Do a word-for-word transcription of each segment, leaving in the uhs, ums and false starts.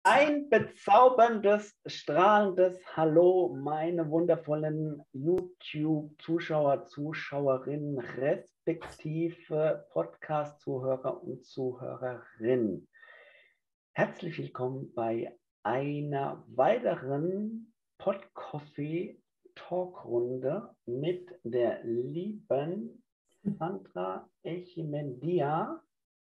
Ein bezauberndes, strahlendes Hallo, meine wundervollen YouTube-Zuschauer, Zuschauerinnen, respektive Podcast-Zuhörer und Zuhörerinnen. Herzlich willkommen bei einer weiteren Pod-Coffee-Talkrunde mit der lieben Sandra Echimendia.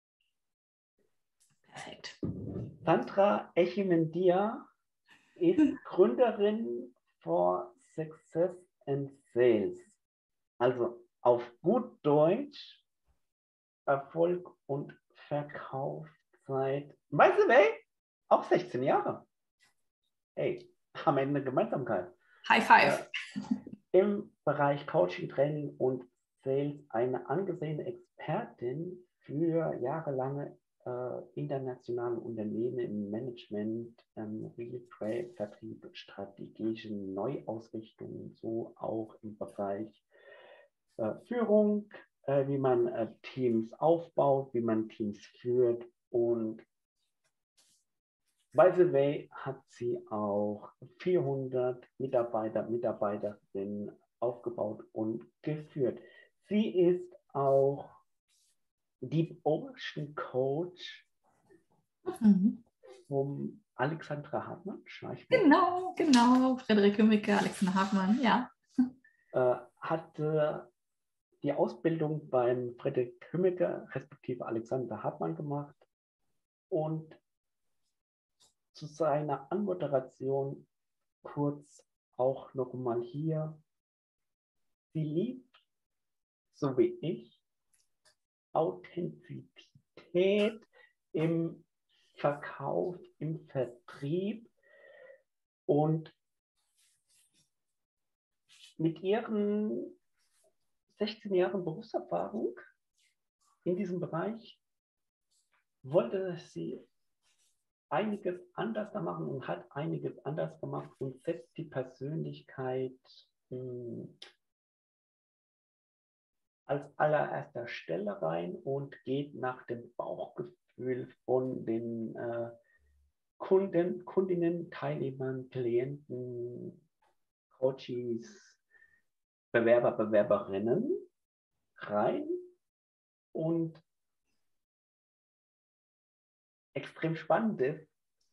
Perfekt. Sandra Echimendia ist Gründerin for Success and Sales. Also auf gut Deutsch Erfolg und Verkauf seit, by the way, auch sechzehn Jahre. Hey, haben wir eine Gemeinsamkeit. High five. Äh, Im Bereich Coaching, Training und Sales eine angesehene Expertin für jahrelange äh, internationale Unternehmen im Management, ähm, Real Trade, Vertrieb, strategische Neuausrichtungen, so auch im Bereich äh, Führung, äh, wie man äh, Teams aufbaut, wie man Teams führt, und by the way hat sie auch vierhundert Mitarbeiter, Mitarbeiterinnen aufgebaut und geführt. Sie ist auch Deep Ocean Coach Mhm. vom Alexandra Hartmann. Genau, genau. Frederik Hümmicke, Alexander Hartmann, ja. Äh, hatte die Ausbildung beim Frederik Hümmicke, respektive Alexander Hartmann gemacht, und zu seiner Anmoderation kurz auch nochmal hier. Sie liebt, so wie ich, Authentizität im Verkauf, im Vertrieb, und mit ihren sechzehn Jahren Berufserfahrung in diesem Bereich wollte sie einiges anders machen und hat einiges anders gemacht und setzt die Persönlichkeit mh, als allererster Stelle rein und geht nach dem Bauchgefühl von den äh, Kunden, Kundinnen, Teilnehmern, Klienten, Coaches, Bewerber, Bewerberinnen rein. Und extrem spannend ist,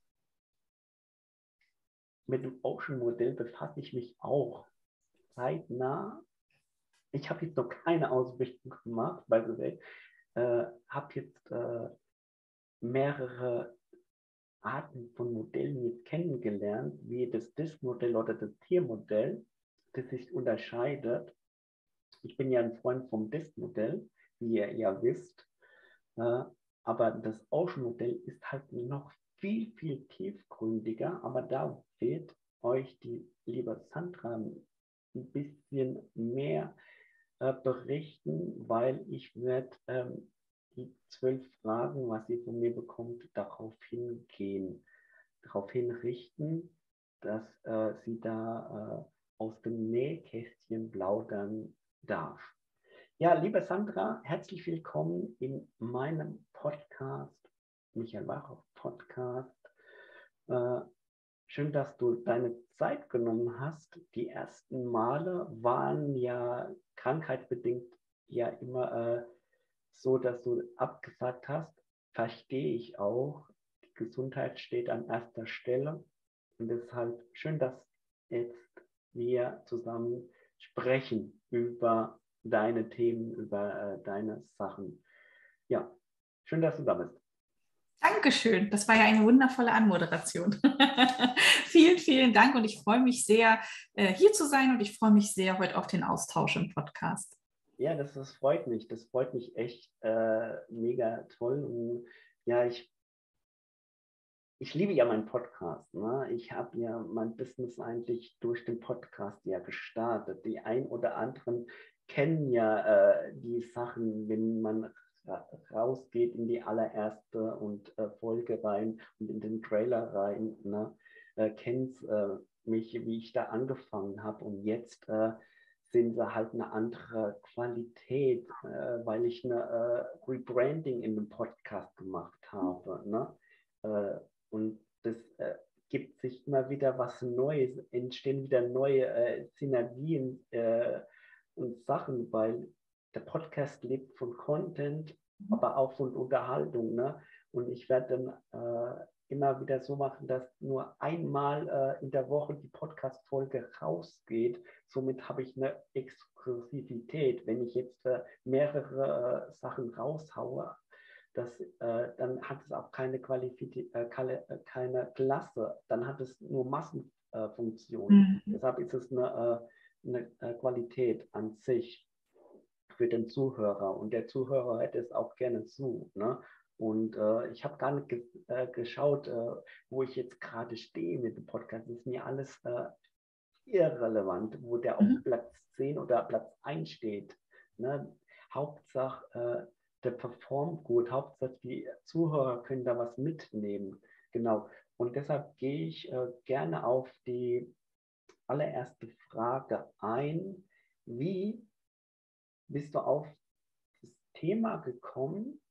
mit dem Ocean-Modell befasse ich mich auch zeitnah. Ich habe jetzt noch keine Ausbildung gemacht, by the way. Äh, habe jetzt äh, mehrere Arten von Modellen jetzt kennengelernt, wie das Disk-Modell oder das Tier-Modell, das sich unterscheidet. Ich bin ja ein Freund vom Disk-Modell, wie ihr ja wisst. Äh, aber das Ocean-Modell ist halt noch viel, viel tiefgründiger. Aber da wird euch die liebe Sandra ein bisschen mehr äh, berichten, weil ich werde ähm, die zwölf Fragen, was sie von mir bekommt, darauf hingehen, darauf hinrichten, dass äh, sie da äh, aus dem Nähkästchen plaudern darf. Ja, liebe Sandra, herzlich willkommen in meinem Podcast, Michael Wachow Podcast. Äh, schön, dass du deine Zeit genommen hast. Die ersten Male waren ja krankheitsbedingt ja immer äh, so, dass du abgesagt hast. Verstehe ich auch. Die Gesundheit steht an erster Stelle. Und deshalb schön, dass jetzt wir zusammen sprechen über deine Themen, über äh, deine Sachen. Ja, schön, dass du da bist. Dankeschön. Das war ja eine wundervolle Anmoderation. Vielen, vielen Dank, und ich freue mich sehr, hier zu sein, und ich freue mich sehr heute auf den Austausch im Podcast. Ja, das, das freut mich. Das freut mich echt äh, mega toll. Und ja, ich, ich liebe ja meinen Podcast. Ne? Ich habe ja mein Business eigentlich durch den Podcast ja gestartet. Die ein oder anderen kennen ja äh, die Sachen, wenn man rausgeht in die allererste und äh, Folge rein und in den Trailer rein, ne? äh, kennt äh, mich, wie ich da angefangen habe, und jetzt äh, sind sie halt eine andere Qualität, äh, weil ich eine äh, Rebranding in dem Podcast gemacht habe. Ne? Äh, und das äh, sich immer wieder was Neues, entstehen wieder neue äh, Synergien äh, und Sachen, weil der Podcast lebt von Content, mhm. aber auch von Unterhaltung. Ne? Und ich werde dann äh, immer wieder so machen, dass nur einmal äh, in der Woche die Podcast-Folge rausgeht. Somit habe ich eine Exklusivität. Wenn ich jetzt äh, mehrere äh, Sachen raushaue, das, äh, dann hat es auch keine, Qualifität, äh, keine, äh, keine Klasse, dann hat es nur Massenfunktion. Mhm. Deshalb ist es eine, äh, eine äh, Qualität an sich für den Zuhörer, und der Zuhörer hört es auch gerne zu. Ne? Und äh, ich habe gar nicht ge äh, geschaut, äh, wo ich jetzt gerade stehe mit dem Podcast. Das ist mir alles äh, irrelevant, wo der auf mhm. Platz zehn oder Platz eins steht. Ne? Hauptsache, äh, der performt gut, Hauptsache die Zuhörer können da was mitnehmen. Genau. Und deshalb gehe ich äh, gerne auf die allererste Frage ein. Wie bist du auf das Thema gekommen?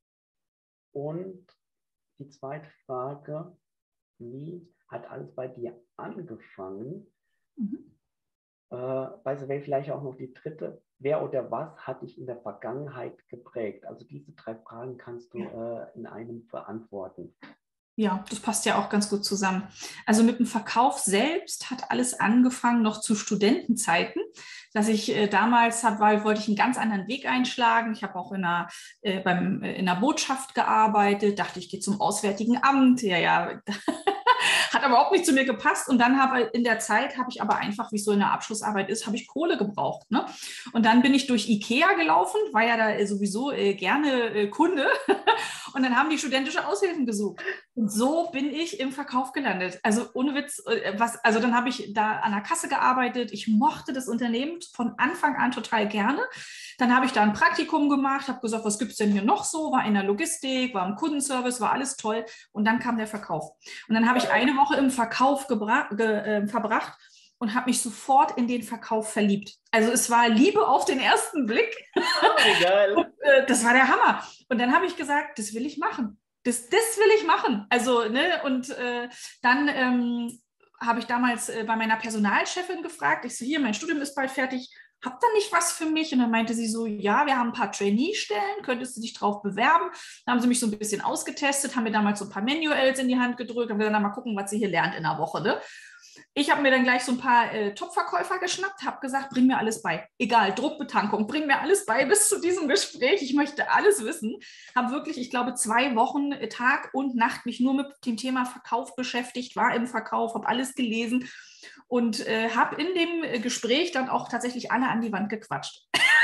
Und die zweite Frage, wie hat alles bei dir angefangen? Mhm. Äh, by the way, vielleicht auch noch die dritte. Wer oder was hat dich in der Vergangenheit geprägt? Also diese drei Fragen kannst du äh, in einem beantworten. Ja, das passt ja auch ganz gut zusammen. Also mit dem Verkauf selbst hat alles angefangen noch zu Studentenzeiten, dass ich äh, damals hab, weil, wollte ich einen ganz anderen Weg einschlagen. Ich habe auch in einer, äh, beim, äh, in einer Botschaft gearbeitet, dachte ich gehe zum Auswärtigen Amt. Ja, ja, hat aber überhaupt nicht zu mir gepasst. Und dann habe in der Zeit habe ich aber einfach, wie es so in der Abschlussarbeit ist, habe ich Kohle gebraucht. Ne? Und dann bin ich durch Ikea gelaufen, war ja da sowieso äh, gerne äh, Kunde. Und dann haben die studentische Aushilfen gesucht. Und so bin ich im Verkauf gelandet. Also ohne Witz, was, also dann habe ich da an der Kasse gearbeitet. Ich mochte das Unternehmen von Anfang an total gerne. Dann habe ich da ein Praktikum gemacht, habe gesagt, was gibt es denn hier noch so? War in der Logistik, war im Kundenservice, war alles toll. Und dann kam der Verkauf. Und dann habe ich eine Woche im Verkauf gebra- ge, äh, verbracht und habe mich sofort in den Verkauf verliebt. Also es war Liebe auf den ersten Blick. Oh, geil. Und, äh, das war der Hammer. Und dann habe ich gesagt, das will ich machen. Das, das will ich machen. Also, ne, und äh, dann ähm, habe ich damals äh, bei meiner Personalchefin gefragt, ich so, hier, mein Studium ist bald fertig, habt ihr nicht was für mich? Und dann meinte sie so, ja, wir haben ein paar Trainee-Stellen, könntest du dich drauf bewerben? Dann haben sie mich so ein bisschen ausgetestet, haben mir damals so ein paar Manuals in die Hand gedrückt, haben gesagt, na, mal gucken, was sie hier lernt in einer Woche, ne? Ich habe mir dann gleich so ein paar äh, Top-Verkäufer geschnappt, habe gesagt, bring mir alles bei. Egal, Druckbetankung, bring mir alles bei bis zu diesem Gespräch. Ich möchte alles wissen. Habe wirklich, ich glaube, zwei Wochen äh, Tag und Nacht mich nur mit dem Thema Verkauf beschäftigt, war im Verkauf, habe alles gelesen und äh, habe in dem äh, Gespräch dann auch tatsächlich alle an die Wand gequatscht.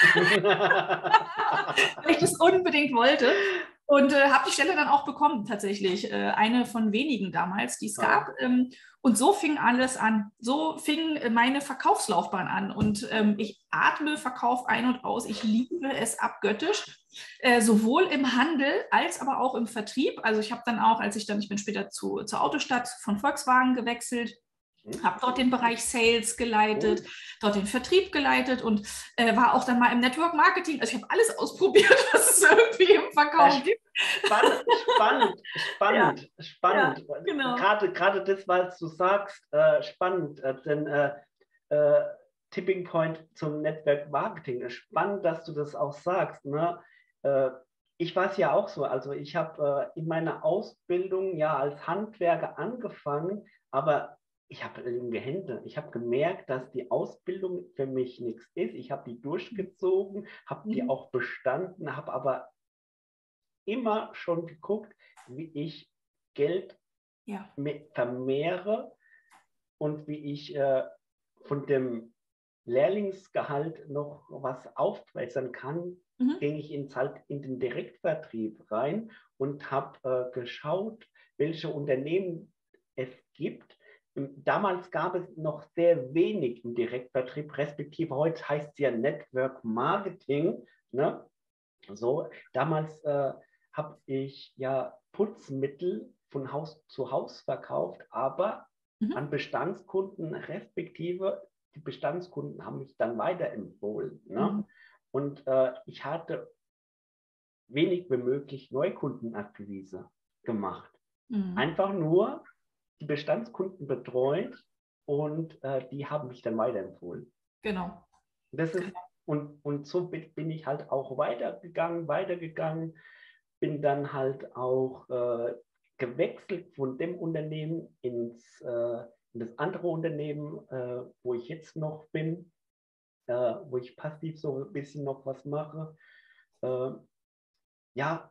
Weil ich das unbedingt wollte. Und äh, habe die Stelle dann auch bekommen, tatsächlich. Äh, eine von wenigen damals, die es gab. Ähm, und so fing alles an. So fing äh, meine Verkaufslaufbahn an. Und ähm, ich atme Verkauf ein und aus. Ich liebe es abgöttisch. Äh, sowohl im Handel als aber auch im Vertrieb. Also ich habe dann auch, als ich dann, ich bin später zu, zur Autostadt von Volkswagen gewechselt, habe dort den Bereich Sales geleitet, cool. dort den Vertrieb geleitet und äh, war auch dann mal im Network Marketing. Also ich habe alles ausprobiert, was es irgendwie im Verkauf gibt. Spannend, spannend, spannend, ja. spannend. Ja, genau. Gerade, gerade das, was du sagst, äh, spannend. Äh, denn äh, äh, Tipping Point zum Network Marketing. Spannend, dass du das auch sagst. Ne? Äh, ich war es ja auch so. Also ich habe äh, in meiner Ausbildung ja als Handwerker angefangen, aber ich habe Hände. Ich habe gemerkt, dass die Ausbildung für mich nichts ist. Ich habe die durchgezogen, habe die auch bestanden, habe aber immer schon geguckt, wie ich Geld ja. vermehre und wie ich äh, von dem Lehrlingsgehalt noch was aufbessern kann. Mhm. Ging ich ins, halt in den Direktvertrieb rein und habe äh, geschaut, welche Unternehmen es gibt. Damals gab es noch sehr wenig im Direktvertrieb, respektive heute heißt es ja Network Marketing. Ne? So, damals äh, habe ich ja Putzmittel von Haus zu Haus verkauft, aber mhm. an Bestandskunden, respektive die Bestandskunden haben mich dann weiterempfohlen. Ne? Mhm. Und äh, ich hatte wenig wie möglich Neukundenakquise gemacht. Mhm. Einfach nur, die Bestandskunden betreut und äh, die haben mich dann weiterempfohlen. Genau. Das ist, und, und so bin ich halt auch weitergegangen, weitergegangen, bin dann halt auch äh, gewechselt von dem Unternehmen ins, äh, in das andere Unternehmen, äh, wo ich jetzt noch bin, äh, wo ich passiv so ein bisschen noch was mache. Äh, ja,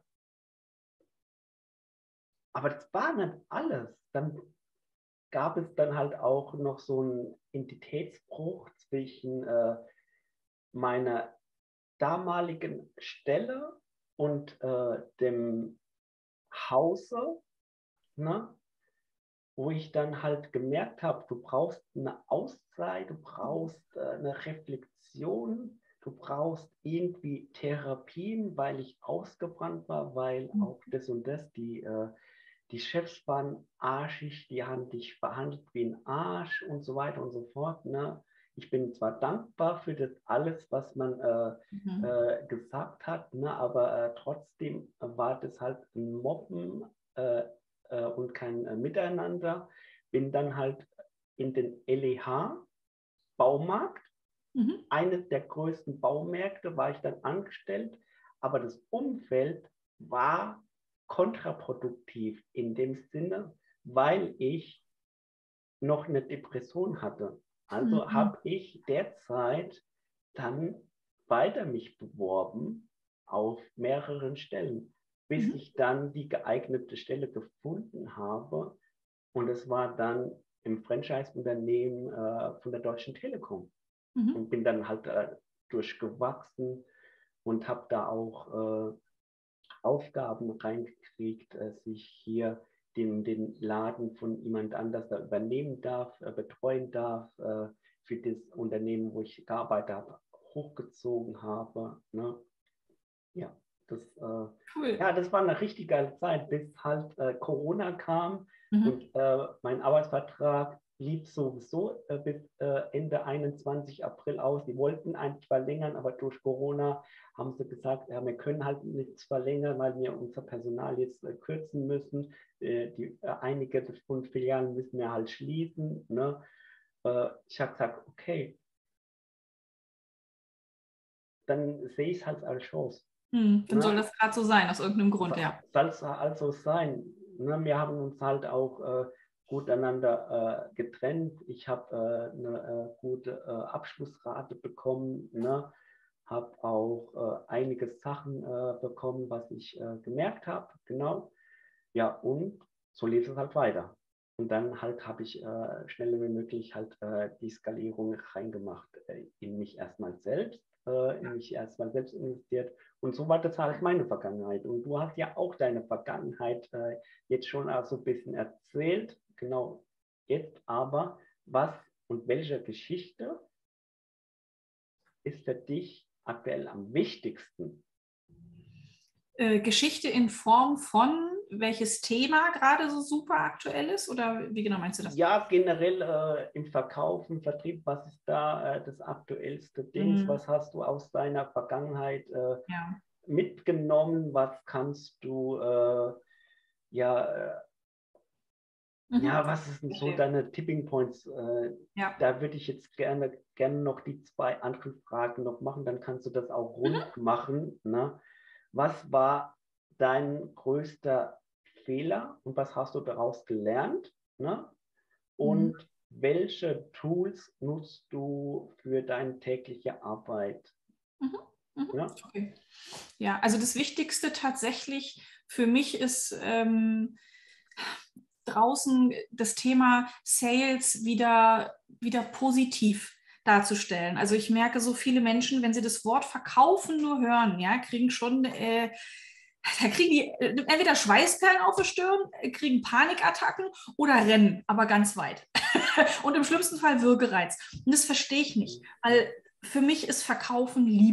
aber das war nicht alles. Dann gab es dann halt auch noch so einen Entitätsbruch zwischen äh, meiner damaligen Stelle und äh, dem Hause, ne? Wo ich dann halt gemerkt habe, du brauchst eine Auszeit, du brauchst äh, eine Reflexion, du brauchst irgendwie Therapien, weil ich ausgebrannt war, weil auch das und das, die, äh, die Chefs waren arschig, die haben dich behandelt wie ein Arsch und so weiter und so fort. Ne? Ich bin zwar dankbar für das alles, was man äh, mhm. äh, gesagt hat, ne? aber äh, trotzdem war das halt ein Mobben äh, äh, und kein äh, Miteinander. Bin dann halt in den L E H-Baumarkt, mhm. eines der größten Baumärkte, war ich dann angestellt, aber das Umfeld war kontraproduktiv in dem Sinne, weil ich noch eine Depression hatte. Also mhm. habe ich derzeit dann weiter mich beworben auf mehreren Stellen, bis mhm. ich dann die geeignete Stelle gefunden habe. Und es war dann im Franchise-Unternehmen äh, von der Deutschen Telekom. Mhm. Und bin dann halt äh, durchgewachsen und habe da auch äh, Aufgaben reingekriegt, dass ich hier den, den Laden von jemand anders da übernehmen darf, äh, betreuen darf, äh, für das Unternehmen, wo ich gearbeitet habe, hochgezogen habe. Ne? Ja, das, äh, cool. ja, das war eine richtig geile Zeit, bis halt äh, Corona kam mhm. und äh, mein Arbeitsvertrag lief sowieso äh, bis äh, Ende einundzwanzig April aus. Die wollten eigentlich verlängern, aber durch Corona haben sie gesagt, ja, wir können halt nichts verlängern, weil wir unser Personal jetzt äh, kürzen müssen. Äh, die, äh, einige von Filialen müssen wir halt schließen. Ne? Äh, ich habe gesagt, okay, dann sehe ich es halt als Chance. Hm, dann ne? soll das gerade so sein, aus irgendeinem Grund, ja. Soll es also sein. Ne? Wir haben uns halt auch äh, gut einander äh, getrennt. Ich habe äh, eine äh, gute äh, Abschlussrate bekommen, ne? Habe auch äh, einige Sachen äh, bekommen, was ich äh, gemerkt habe, genau. Ja, und so lief es halt weiter. Und dann halt habe ich äh, schneller wie möglich halt äh, die Skalierung reingemacht, äh, in mich erstmal selbst, äh, in mich erstmal selbst investiert. Und so war das halt meine Vergangenheit. Und du hast ja auch deine Vergangenheit äh, jetzt schon auch so ein bisschen erzählt. Genau, jetzt aber, was und welche Geschichte ist für dich aktuell am wichtigsten? Äh, Geschichte in Form von welches Thema gerade so super aktuell ist? Oder wie genau meinst du das? Ja, generell äh, im Verkauf, im Vertrieb, was ist da äh, das aktuellste Ding? Mhm. Was hast du aus deiner Vergangenheit äh, ja. mitgenommen? Was kannst du, äh, ja, äh, mhm. ja, was sind so deine Tipping Points? Äh, ja. Da würde ich jetzt gerne, gerne noch die zwei anderen Fragen noch machen, dann kannst du das auch rund mhm. machen. Ne? Was war dein größter Fehler und was hast du daraus gelernt? Ne? Und mhm. welche Tools nutzt du für deine tägliche Arbeit? Mhm. Mhm. Ja? Okay. Ja, also das Wichtigste tatsächlich für mich ist ähm, draußen das Thema Sales wieder, wieder positiv darzustellen. Also ich merke, so viele Menschen, wenn sie das Wort Verkaufen nur hören, ja, kriegen schon, äh, da kriegen die entweder Schweißperlen auf der Stirn, kriegen Panikattacken oder rennen, aber ganz weit. Und im schlimmsten Fall Würgereiz. Und das verstehe ich nicht, weil für mich ist Verkaufen Liebe.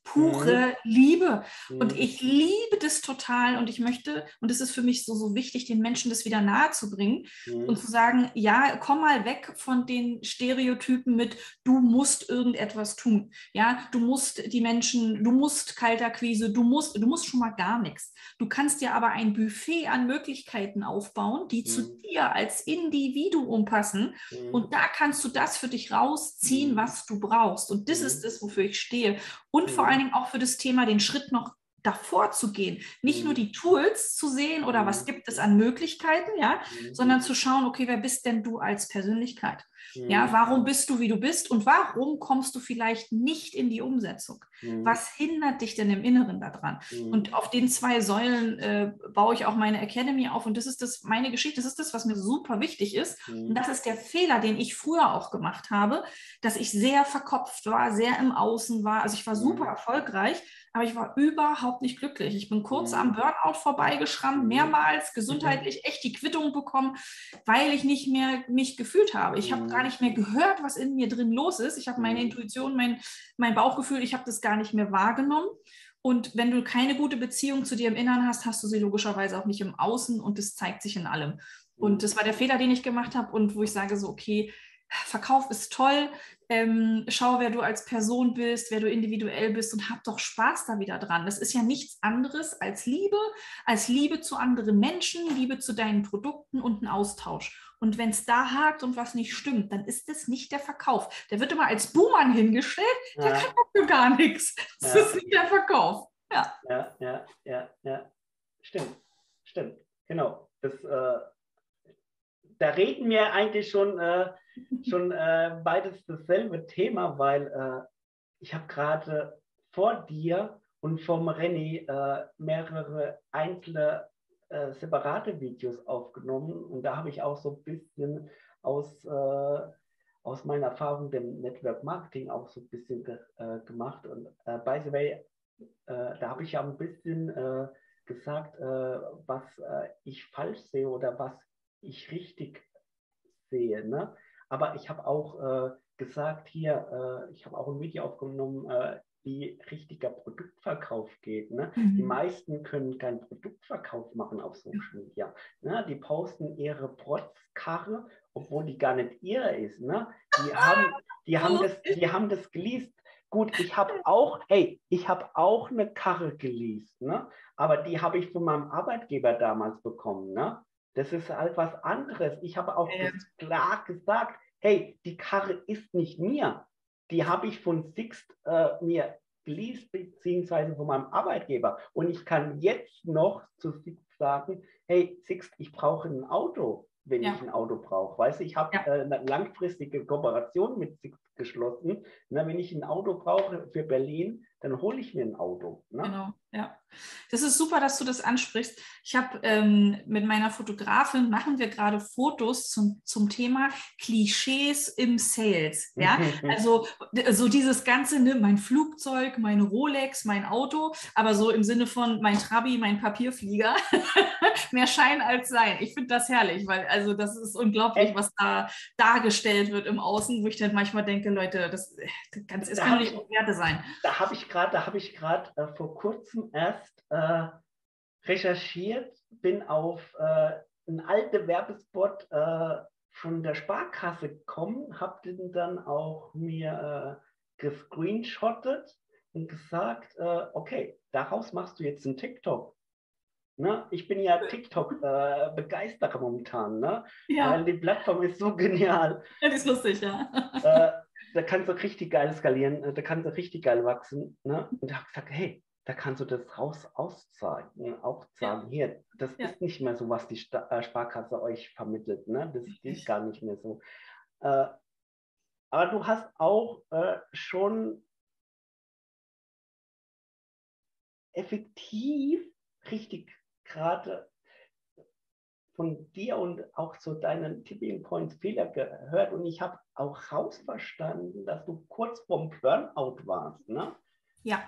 pure mhm. Liebe. Mhm. Und ich liebe das total und ich möchte, und es ist für mich so, so wichtig, den Menschen das wieder nahe zu bringen mhm. und zu sagen, ja, komm mal weg von den Stereotypen mit, du musst irgendetwas tun. Ja, du musst die Menschen, du musst Kaltakquise, du musst, du musst schon mal gar nichts. Du kannst dir aber ein Buffet an Möglichkeiten aufbauen, die mhm. zu dir als Individuum passen mhm. und da kannst du das für dich rausziehen, mhm. was du brauchst. Und das mhm. ist das, wofür ich stehe. Und mhm. vor allen Dingen auch für das Thema, den Schritt noch davor zu gehen. Nicht mhm. nur die Tools zu sehen oder mhm. was gibt es an Möglichkeiten, ja, mhm. sondern zu schauen, okay, wer bist denn du als Persönlichkeit? Mhm. Ja, warum bist du, wie du bist und warum kommst du vielleicht nicht in die Umsetzung? Mhm. Was hindert dich denn im Inneren daran? Mhm. Und auf den zwei Säulen äh, baue ich auch meine Academy auf und das ist das, meine Geschichte, das ist das, was mir super wichtig ist mhm. und das ist der Fehler, den ich früher auch gemacht habe, dass ich sehr verkopft war, sehr im Außen war, also ich war super erfolgreich, aber ich war überhaupt nicht glücklich. Ich bin kurz mhm. am Burnout vorbeigeschrammt, mehrmals gesundheitlich echt die Quittung bekommen, weil ich nicht mehr mich gefühlt habe. Ich mhm. habe gar nicht mehr gehört, was in mir drin los ist. Ich habe meine mhm. Intuition, mein, mein Bauchgefühl, ich habe das gar nicht mehr wahrgenommen. Und wenn du keine gute Beziehung zu dir im Inneren hast, hast du sie logischerweise auch nicht im Außen und das zeigt sich in allem. Und das war der Fehler, den ich gemacht habe und wo ich sage so, okay, Verkauf ist toll, ähm, schau, wer du als Person bist, wer du individuell bist und hab doch Spaß da wieder dran. Das ist ja nichts anderes als Liebe, als Liebe zu anderen Menschen, Liebe zu deinen Produkten und ein Austausch. Und wenn es da hakt und was nicht stimmt, dann ist das nicht der Verkauf. Der wird immer als Buhmann hingestellt, ja. Der kann dafür gar nichts. Das ja. ist nicht der Verkauf. Ja, ja, ja, ja, ja. Stimmt, stimmt, genau. Das, äh, da reden wir eigentlich schon, äh, schon äh, beides dasselbe Thema, weil äh, ich habe gerade vor dir und vom René äh, mehrere einzelne äh, separate Videos aufgenommen und da habe ich auch so ein bisschen aus, äh, aus meiner Erfahrung dem Network Marketing auch so ein bisschen ge äh, gemacht und äh, by the way, äh, da habe ich ja ein bisschen äh, gesagt, äh, was äh, ich falsch sehe oder was ich richtig sehe. Ne? Aber ich habe auch äh, gesagt hier, äh, ich habe auch ein Video aufgenommen, äh, wie richtiger Produktverkauf geht. Ne? Mhm. Die meisten können keinen Produktverkauf machen auf Social Media. Ne? Die posten ihre Protzkarre, obwohl die gar nicht ihre ist. Ne? Die, haben, die, haben das, die haben das geleast. Gut, ich habe auch, hey, ich habe auch eine Karre geleast, ne? Aber die habe ich von meinem Arbeitgeber damals bekommen. Ne? Das ist halt was anderes. Ich habe auch ähm. klar gesagt, hey, die Karre ist nicht mir. Die habe ich von Sixt äh, mir geleast, beziehungsweise von meinem Arbeitgeber. Und ich kann jetzt noch zu Sixt sagen, hey, Sixt, ich brauche ein Auto, wenn ja. ich ein Auto brauche. Weißt du, ich habe ja. äh, eine langfristige Kooperation mit Sixt geschlossen. Na, wenn ich ein Auto brauche für Berlin, dann hole ich mir ein Auto. Ne? Genau, ja. Das ist super, dass du das ansprichst. Ich habe ähm, mit meiner Fotografin, machen wir gerade Fotos zum, zum Thema Klischees im Sales. Ja? Also so dieses Ganze, ne, mein Flugzeug, mein Rolex, mein Auto, aber so im Sinne von mein Trabi, mein Papierflieger. Mehr Schein als Sein. Ich finde das herrlich, weil also das ist unglaublich, Echt? was da dargestellt wird im Außen, wo ich dann manchmal denke, Leute, das, das, kann, das da kann nicht Werte sein. Da habe ich gerade, da habe ich gerade äh, vor kurzem erst äh, recherchiert, bin auf äh, einen alten Werbespot äh, von der Sparkasse gekommen, habe den dann auch mir äh, gescreenshottet und gesagt, äh, okay, daraus machst du jetzt einen TikTok. Ne? Ich bin ja TikTok-Begeisterer äh, momentan, ne? Ja. Weil die Plattform ist so genial. Ja, die ist lustig, ja. Äh, da kannst du richtig geil skalieren, da kannst du richtig geil wachsen. Ne? Und ich habe gesagt, hey, da kannst du das raus auszahlen, auch sagen, ja. hier, das ja. ist nicht mehr so, was die Sta äh, Sparkasse euch vermittelt. Ne? Das geht gar nicht mehr so. Äh, aber du hast auch äh, schon effektiv richtig gerade von dir und auch zu deinen Tipping Points Fehler gehört und ich habe auch rausverstanden, dass du kurz vorm Burnout warst, ne? Ja.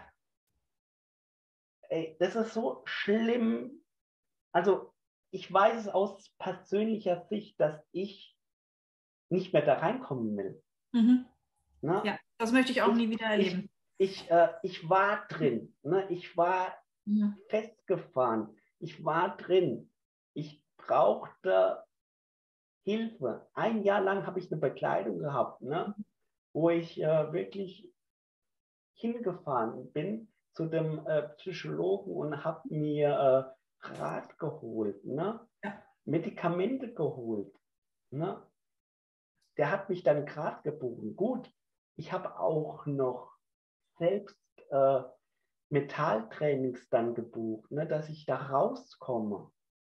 Ey, das ist so schlimm. Also ich weiß es aus persönlicher Sicht, dass ich nicht mehr da reinkommen will. Mhm. Ne? Ja, das möchte ich auch ich, nie wieder erleben. ich, äh, ich war drin, ne? Ich war Ja. festgefahren, ich war drin. Ich brauchte Hilfe. Ein Jahr lang habe ich eine Bekleidung gehabt, ne? Wo ich äh, wirklich hingefahren bin zu dem äh, Psychologen und habe mir äh, Rat geholt, ne? Ja. Medikamente geholt. Ne? Der hat mich dann gerade gebogen. Gut, ich habe auch noch selbst äh, Metalltrainings dann gebucht, ne, dass ich da rauskomme.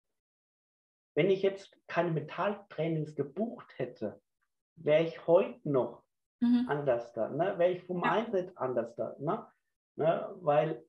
Wenn ich jetzt keine Metalltrainings gebucht hätte, wäre ich heute noch Mhm. anders da, ne? Wäre ich vom Ja. Mindset anders da. Ne? Ne? Weil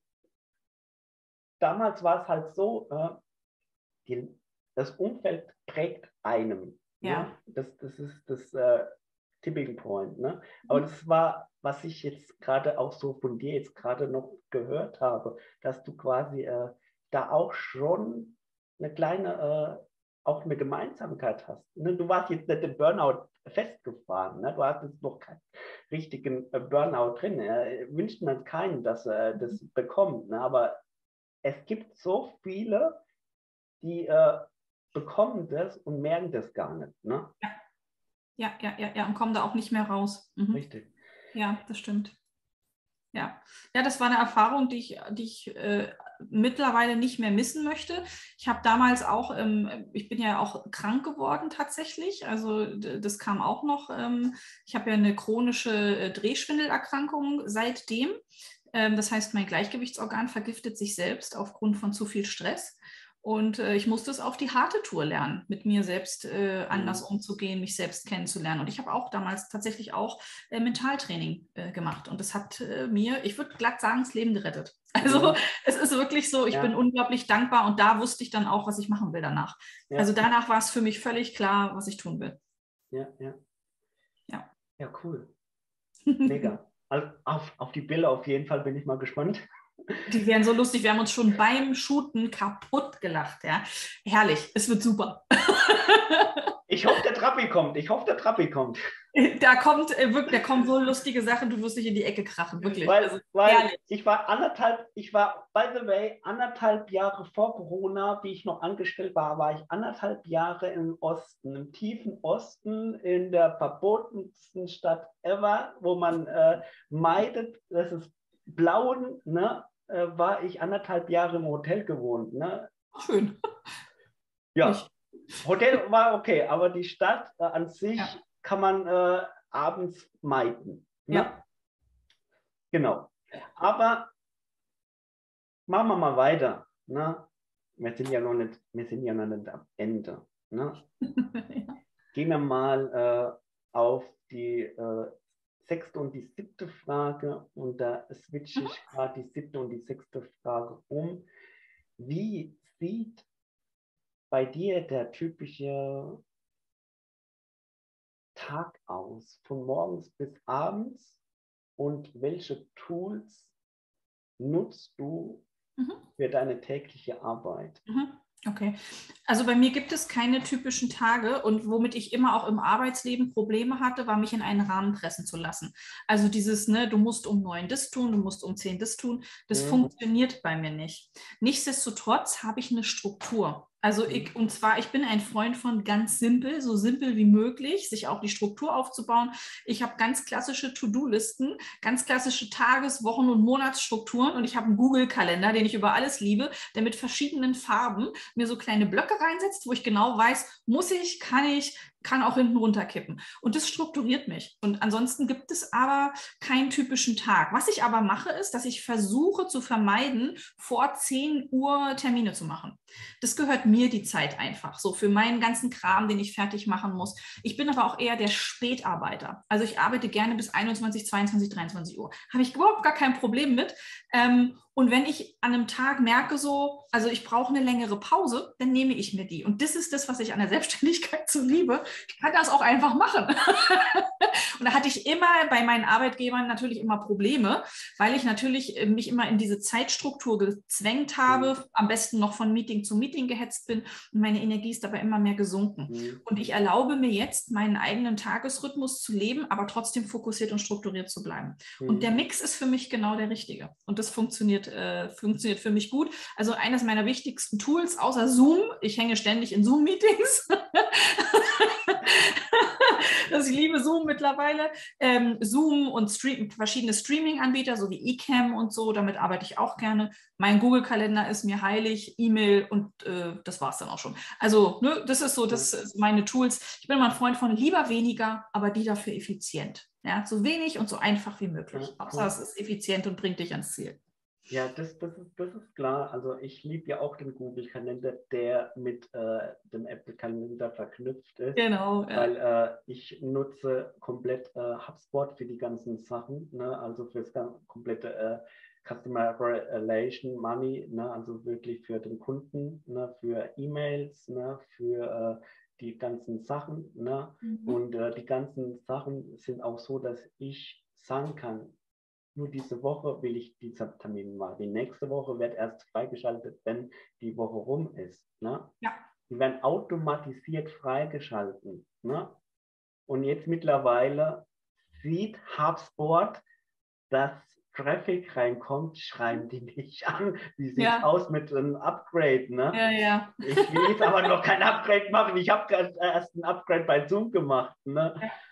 damals war es halt so, äh, die, das Umfeld prägt einem. Ja. Ne? Das, das ist das äh, Tipping Point. Ne? Aber Mhm. das war, was ich jetzt gerade auch so von dir jetzt gerade noch gehört habe, dass du quasi äh, da auch schon eine kleine, äh, auch eine Gemeinsamkeit hast. Ne? Du warst jetzt nicht im Burnout festgefahren. Ne? Du hattest noch keinen richtigen äh, Burnout drin. Äh, wünscht man keinen, dass er äh, das bekommt. Ne? Aber es gibt so viele, die äh, bekommen das und merken das gar nicht. Ne? Ja. Ja, ja, ja, ja, und kommen da auch nicht mehr raus. Mhm. Richtig. Ja, das stimmt. Ja. Ja, das war eine Erfahrung, die ich, die ich äh, mittlerweile nicht mehr missen möchte. Ich habe damals auch, ähm, ich bin ja auch krank geworden tatsächlich. Also das kam auch noch. Ähm, ich habe ja eine chronische äh, Drehschwindelerkrankung seitdem. Ähm, das heißt, mein Gleichgewichtsorgan vergiftet sich selbst aufgrund von zu viel Stress. Und äh, ich musste es auf die harte Tour lernen, mit mir selbst äh, anders Mhm. umzugehen, mich selbst kennenzulernen. Und ich habe auch damals tatsächlich auch äh, Mentaltraining äh, gemacht. Und das hat äh, mir, ich würde glatt sagen, das Leben gerettet. Also Mhm. es ist wirklich so, ich Ja. bin unglaublich dankbar und da wusste ich dann auch, was ich machen will danach. Ja. Also danach war es für mich völlig klar, was ich tun will. Ja, ja. Ja. Ja, cool. Mega. Also auf, auf die Bilder auf jeden Fall bin ich mal gespannt. Die wären so lustig. Wir haben uns schon beim Shooten kaputt gelacht. Ja? Herrlich, es wird super. Ich hoffe, der Trappi kommt. Ich hoffe, der Trappi kommt. Da kommt äh, wirklich, da kommen so lustige Sachen, du wirst dich in die Ecke krachen, wirklich. Weil, Also, weil ich war anderthalb, ich war, by the way, anderthalb Jahre vor Corona, wie ich noch angestellt war, war ich anderthalb Jahre im Osten, im tiefen Osten, in der verbotensten Stadt ever, wo man äh, meidet, das ist Blauen, ne, äh, war ich anderthalb Jahre im Hotel gewohnt. Ne? Schön. Ja, Nicht. Hotel war okay, aber die Stadt äh, an sich Ja. kann man äh, abends meiden. Ne? Ja. Genau. Aber machen wir mal weiter. Ne? Wir sind ja noch nicht, wir sind ja noch nicht am Ende. Ne? Ja. Gehen wir mal äh, auf die äh, sechste und die siebte Frage und da switche ich gerade die siebte und die sechste Frage um. Wie sieht bei dir der typische Tag aus, von morgens bis abends, und welche Tools nutzt du Mhm. für deine tägliche Arbeit? Mhm. Okay, also bei mir gibt es keine typischen Tage und womit ich immer auch im Arbeitsleben Probleme hatte, war mich in einen Rahmen pressen zu lassen. Also dieses, ne, du musst um neun das tun, du musst um zehn das tun, das Mhm. funktioniert bei mir nicht. Nichtsdestotrotz habe ich eine Struktur. Also ich, und zwar, ich bin ein Freund von ganz simpel, so simpel wie möglich, sich auch die Struktur aufzubauen. Ich habe ganz klassische To-Do-Listen, ganz klassische Tages-, Wochen- und Monatsstrukturen und ich habe einen Google-Kalender, den ich über alles liebe, der mit verschiedenen Farben mir so kleine Blöcke reinsetzt, wo ich genau weiß, muss ich, kann ich, kann auch hinten runterkippen. Und das strukturiert mich. Und ansonsten gibt es aber keinen typischen Tag. Was ich aber mache, ist, dass ich versuche zu vermeiden, vor zehn Uhr Termine zu machen. Das gehört mir die Zeit einfach, so für meinen ganzen Kram, den ich fertig machen muss. Ich bin aber auch eher der Spätarbeiter. Also ich arbeite gerne bis einundzwanzig, zweiundzwanzig, dreiundzwanzig Uhr. Habe ich überhaupt gar kein Problem mit. Ähm, Und wenn ich an einem Tag merke, so, also ich brauche eine längere Pause, dann nehme ich mir die. Und das ist das, was ich an der Selbstständigkeit so liebe. Ich kann das auch einfach machen. Und da hatte ich immer bei meinen Arbeitgebern natürlich immer Probleme, weil ich natürlich mich immer in diese Zeitstruktur gezwängt habe, mhm. am besten noch von Meeting zu Meeting gehetzt bin und meine Energie ist dabei immer mehr gesunken. Mhm. Und ich erlaube mir jetzt, meinen eigenen Tagesrhythmus zu leben, aber trotzdem fokussiert und strukturiert zu bleiben. Mhm. Und der Mix ist für mich genau der richtige. Und das funktioniert, äh, funktioniert für mich gut. Also eines meiner wichtigsten Tools, außer Zoom, ich hänge ständig in Zoom-Meetings, also ich liebe Zoom mittlerweile, ähm, Zoom und Stream, verschiedene Streaming-Anbieter, so wie eCam und so, damit arbeite ich auch gerne. Mein Google-Kalender ist mir heilig, E-Mail und äh, das war es dann auch schon. Also ne, das ist so, das sind meine Tools. Ich bin mal ein Freund von lieber weniger, aber die dafür effizient. Ja, so wenig und so einfach wie möglich. Hauptsache es ist effizient und bringt dich ans Ziel. Ja, das, das, ist, das ist klar. Also ich liebe ja auch den Google-Kalender, der mit äh, dem Apple-Kalender verknüpft ist. Genau. Ja. Weil äh, ich nutze komplett äh, HubSpot für die ganzen Sachen, ne? Also für das komplette äh, Customer Relation Money, ne? Also wirklich für den Kunden, ne? Für E-Mails, ne? Für äh, die ganzen Sachen. Ne? Mhm. Und äh, die ganzen Sachen sind auch so, dass ich sagen kann, nur diese Woche will ich diesen Termin machen. Die nächste Woche wird erst freigeschaltet, wenn die Woche rum ist. Ne? Ja. Die werden automatisiert freigeschalten. Ne? Und jetzt mittlerweile sieht HubSpot, dass Traffic reinkommt, schreiben die mich an. Wie sieht es ja. aus mit einem Upgrade? Ne? Ja, ja. Ich will jetzt aber noch kein Upgrade machen. Ich habe erst ein Upgrade bei Zoom gemacht. Ne?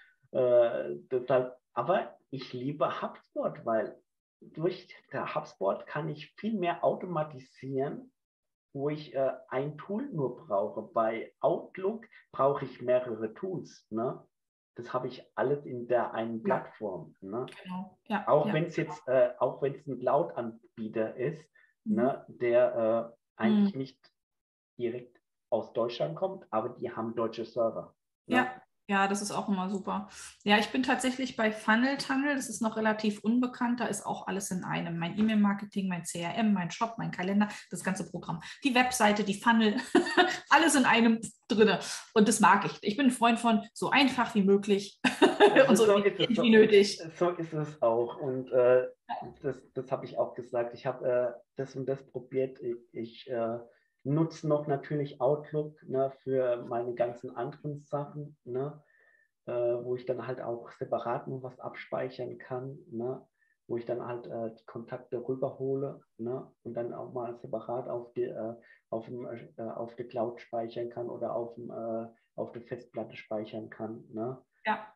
Ja. Äh, deshalb, aber ich liebe HubSpot, weil durch der HubSpot kann ich viel mehr automatisieren, wo ich äh, ein Tool nur brauche. Bei Outlook brauche ich mehrere Tools. Ne? Das habe ich alles in der einen Plattform. Ja. Ne? Genau. Ja, auch ja. wenn es jetzt, äh, auch wenn es ein Cloud-Anbieter ist, mhm. ne, der äh, eigentlich mhm. nicht direkt aus Deutschland kommt, aber die haben deutsche Server. Ne? Ja. Ja, das ist auch immer super. Ja, ich bin tatsächlich bei Funnel Tunnel, das ist noch relativ unbekannt, da ist auch alles in einem. Mein E-Mail-Marketing, mein C R M, mein Shop, mein Kalender, das ganze Programm. Die Webseite, die Funnel, alles in einem drin. Und das mag ich. Ich bin ein Freund von so einfach wie möglich und so, so wie, wie nötig. So ist es auch. Und äh, das, das habe ich auch gesagt. Ich habe äh, das und das probiert. Ich, ich äh, nutze noch natürlich Outlook, ne, für meine ganzen anderen Sachen, ne, äh, wo ich dann halt auch separat noch was abspeichern kann, ne, wo ich dann halt äh, die Kontakte rüberhole, ne, und dann auch mal separat auf die, äh, auf, dem, äh, auf der Cloud speichern kann oder auf, dem, äh, auf der Festplatte speichern kann. Ne. Ja.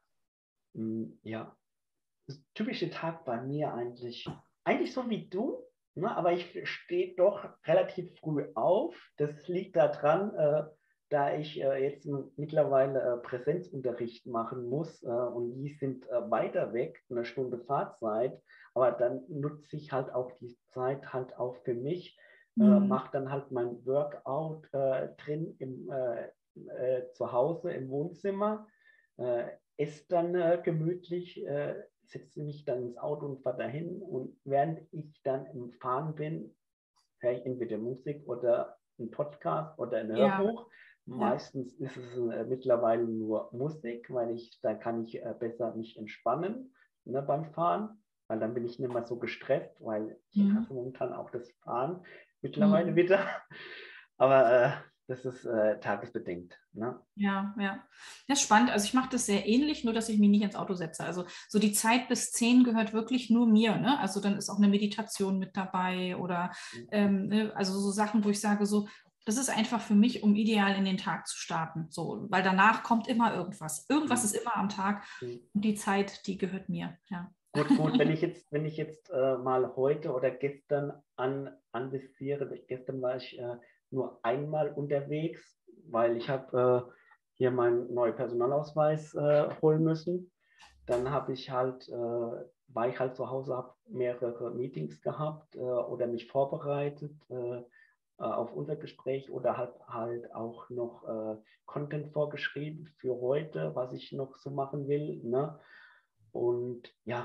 Mm, ja. Das typische Tag bei mir eigentlich, eigentlich so wie du. Na, aber ich stehe doch relativ früh auf. Das liegt daran, äh, da ich äh, jetzt mittlerweile äh, Präsenzunterricht machen muss äh, und die sind äh, weiter weg, eine Stunde Fahrzeit. Aber dann nutze ich halt auch die Zeit halt auch für mich, mhm. äh, mache dann halt mein Workout äh, drin im, äh, äh, zu Hause im Wohnzimmer, äh, esse dann äh, gemütlich, äh, setze mich dann ins Auto und fahre dahin und während ich dann im Fahren bin, höre ich entweder Musik oder einen Podcast oder ein Hörbuch. Ja. Meistens ja. ist es äh, mittlerweile nur Musik, weil ich, da kann ich äh, besser mich entspannen, ne, beim Fahren, weil dann bin ich nicht mehr so gestresst, weil ich mhm. hasse momentan auch das Fahren mittlerweile mhm. wieder. Aber äh, das ist äh, tagesbedingt. Ne? Ja, ja. Das ist spannend. Also ich mache das sehr ähnlich, nur dass ich mich nicht ins Auto setze. Also so die Zeit bis zehn gehört wirklich nur mir. Ne? Also dann ist auch eine Meditation mit dabei oder ähm, also so Sachen, wo ich sage so, das ist einfach für mich, um ideal in den Tag zu starten. So, weil danach kommt immer irgendwas. Irgendwas ist immer am Tag. Und die Zeit, die gehört mir. Ja. Gut, gut, wenn ich jetzt, wenn ich jetzt äh, mal heute oder gestern an, anvisiere, gestern war ich äh, nur einmal unterwegs, weil ich habe äh, hier meinen neuen Personalausweis äh, holen müssen. Dann habe ich halt, äh, war ich halt zu Hause, habe mehrere Meetings gehabt äh, oder mich vorbereitet äh, auf unser Gespräch oder habe halt auch noch äh, Content vorgeschrieben für heute, was ich noch so machen will. Ne? Und ja,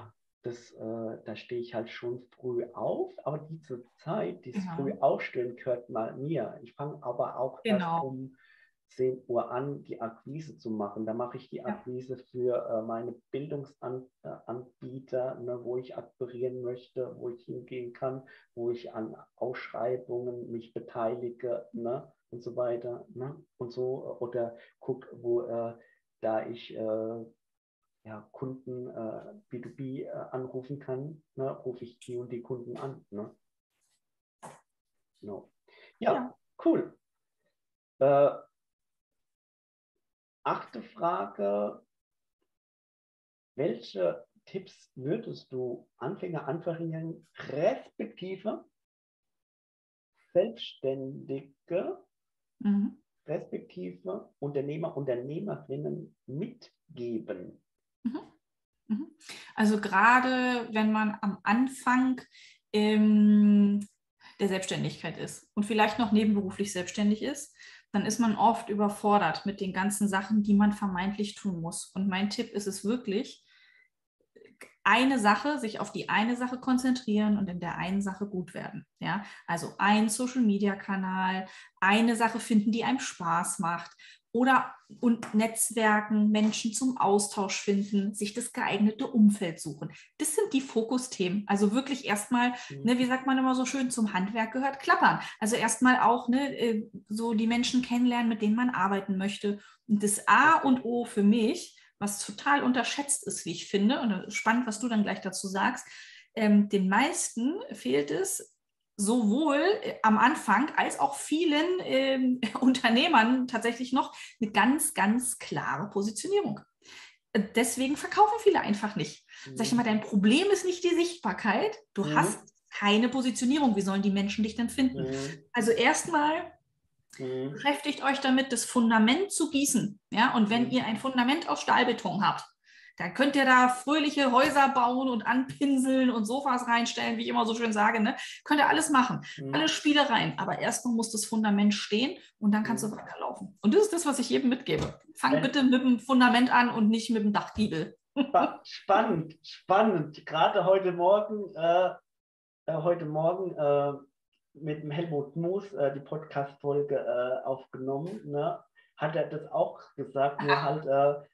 das, äh, da stehe ich halt schon früh auf, aber diese Zeit, dieses Genau. früh Aufstehen gehört mal mir. Ich fange aber auch erst Genau. um zehn Uhr an, die Akquise zu machen. Da mache ich die Ja. Akquise für äh, meine Bildungsanbieter, ne, wo ich akquirieren möchte, wo ich hingehen kann, wo ich an Ausschreibungen mich beteilige, ne, und so weiter. Ne, und so, oder gucke, wo äh, da ich äh, ja, Kunden äh, B zwei B äh, anrufen kann, ne, rufe ich die und die Kunden an. Ne? No. Ja, Ja. cool. Äh, achte Frage. Welche Tipps würdest du Anfänger, Anfängerinnen, respektive Selbstständige, Mhm. respektive Unternehmer, Unternehmerinnen mitgeben? Mhm. Mhm. Also gerade wenn man am Anfang ähm, der Selbstständigkeit ist und vielleicht noch nebenberuflich selbstständig ist, dann ist man oft überfordert mit den ganzen Sachen, die man vermeintlich tun muss. Und mein Tipp ist es wirklich, eine Sache, sich auf die eine Sache konzentrieren und in der einen Sache gut werden. Ja? Also ein Social-Media-Kanal, eine Sache finden, die einem Spaß macht oder und Netzwerken, Menschen zum Austausch finden, sich das geeignete Umfeld suchen. Das sind die Fokusthemen. Also wirklich erstmal, ne, wie sagt man immer so schön, zum Handwerk gehört Klappern. Also erstmal auch ne, so die Menschen kennenlernen, mit denen man arbeiten möchte. Und das A und O für mich, was total unterschätzt ist, wie ich finde, und spannend, was du dann gleich dazu sagst, ähm, den meisten fehlt es sowohl am Anfang als auch vielen ähm, Unternehmern tatsächlich noch eine ganz, ganz klare Positionierung. Deswegen verkaufen viele einfach nicht. Mhm. Sag ich mal, dein Problem ist nicht die Sichtbarkeit, du mhm. hast keine Positionierung. Wie sollen die Menschen dich denn finden? Mhm. Also erstmal Mhm. beschäftigt euch damit, das Fundament zu gießen. Ja? Und wenn mhm. ihr ein Fundament aus Stahlbeton habt, dann könnt ihr da fröhliche Häuser bauen und anpinseln und Sofas reinstellen, wie ich immer so schön sage. Ne? Könnt ihr alles machen, mhm. alle Spielereien. Aber erstmal muss das Fundament stehen und dann kannst mhm. du weiterlaufen. Und das ist das, was ich jedem mitgebe. Fangt bitte mit dem Fundament an und nicht mit dem Dachgiebel. Spannend, spannend. Gerade heute Morgen, äh, heute Morgen äh, mit dem Helmut Moos äh, die Podcast-Folge äh, aufgenommen, ne? Hat er das auch gesagt, nur halt, äh,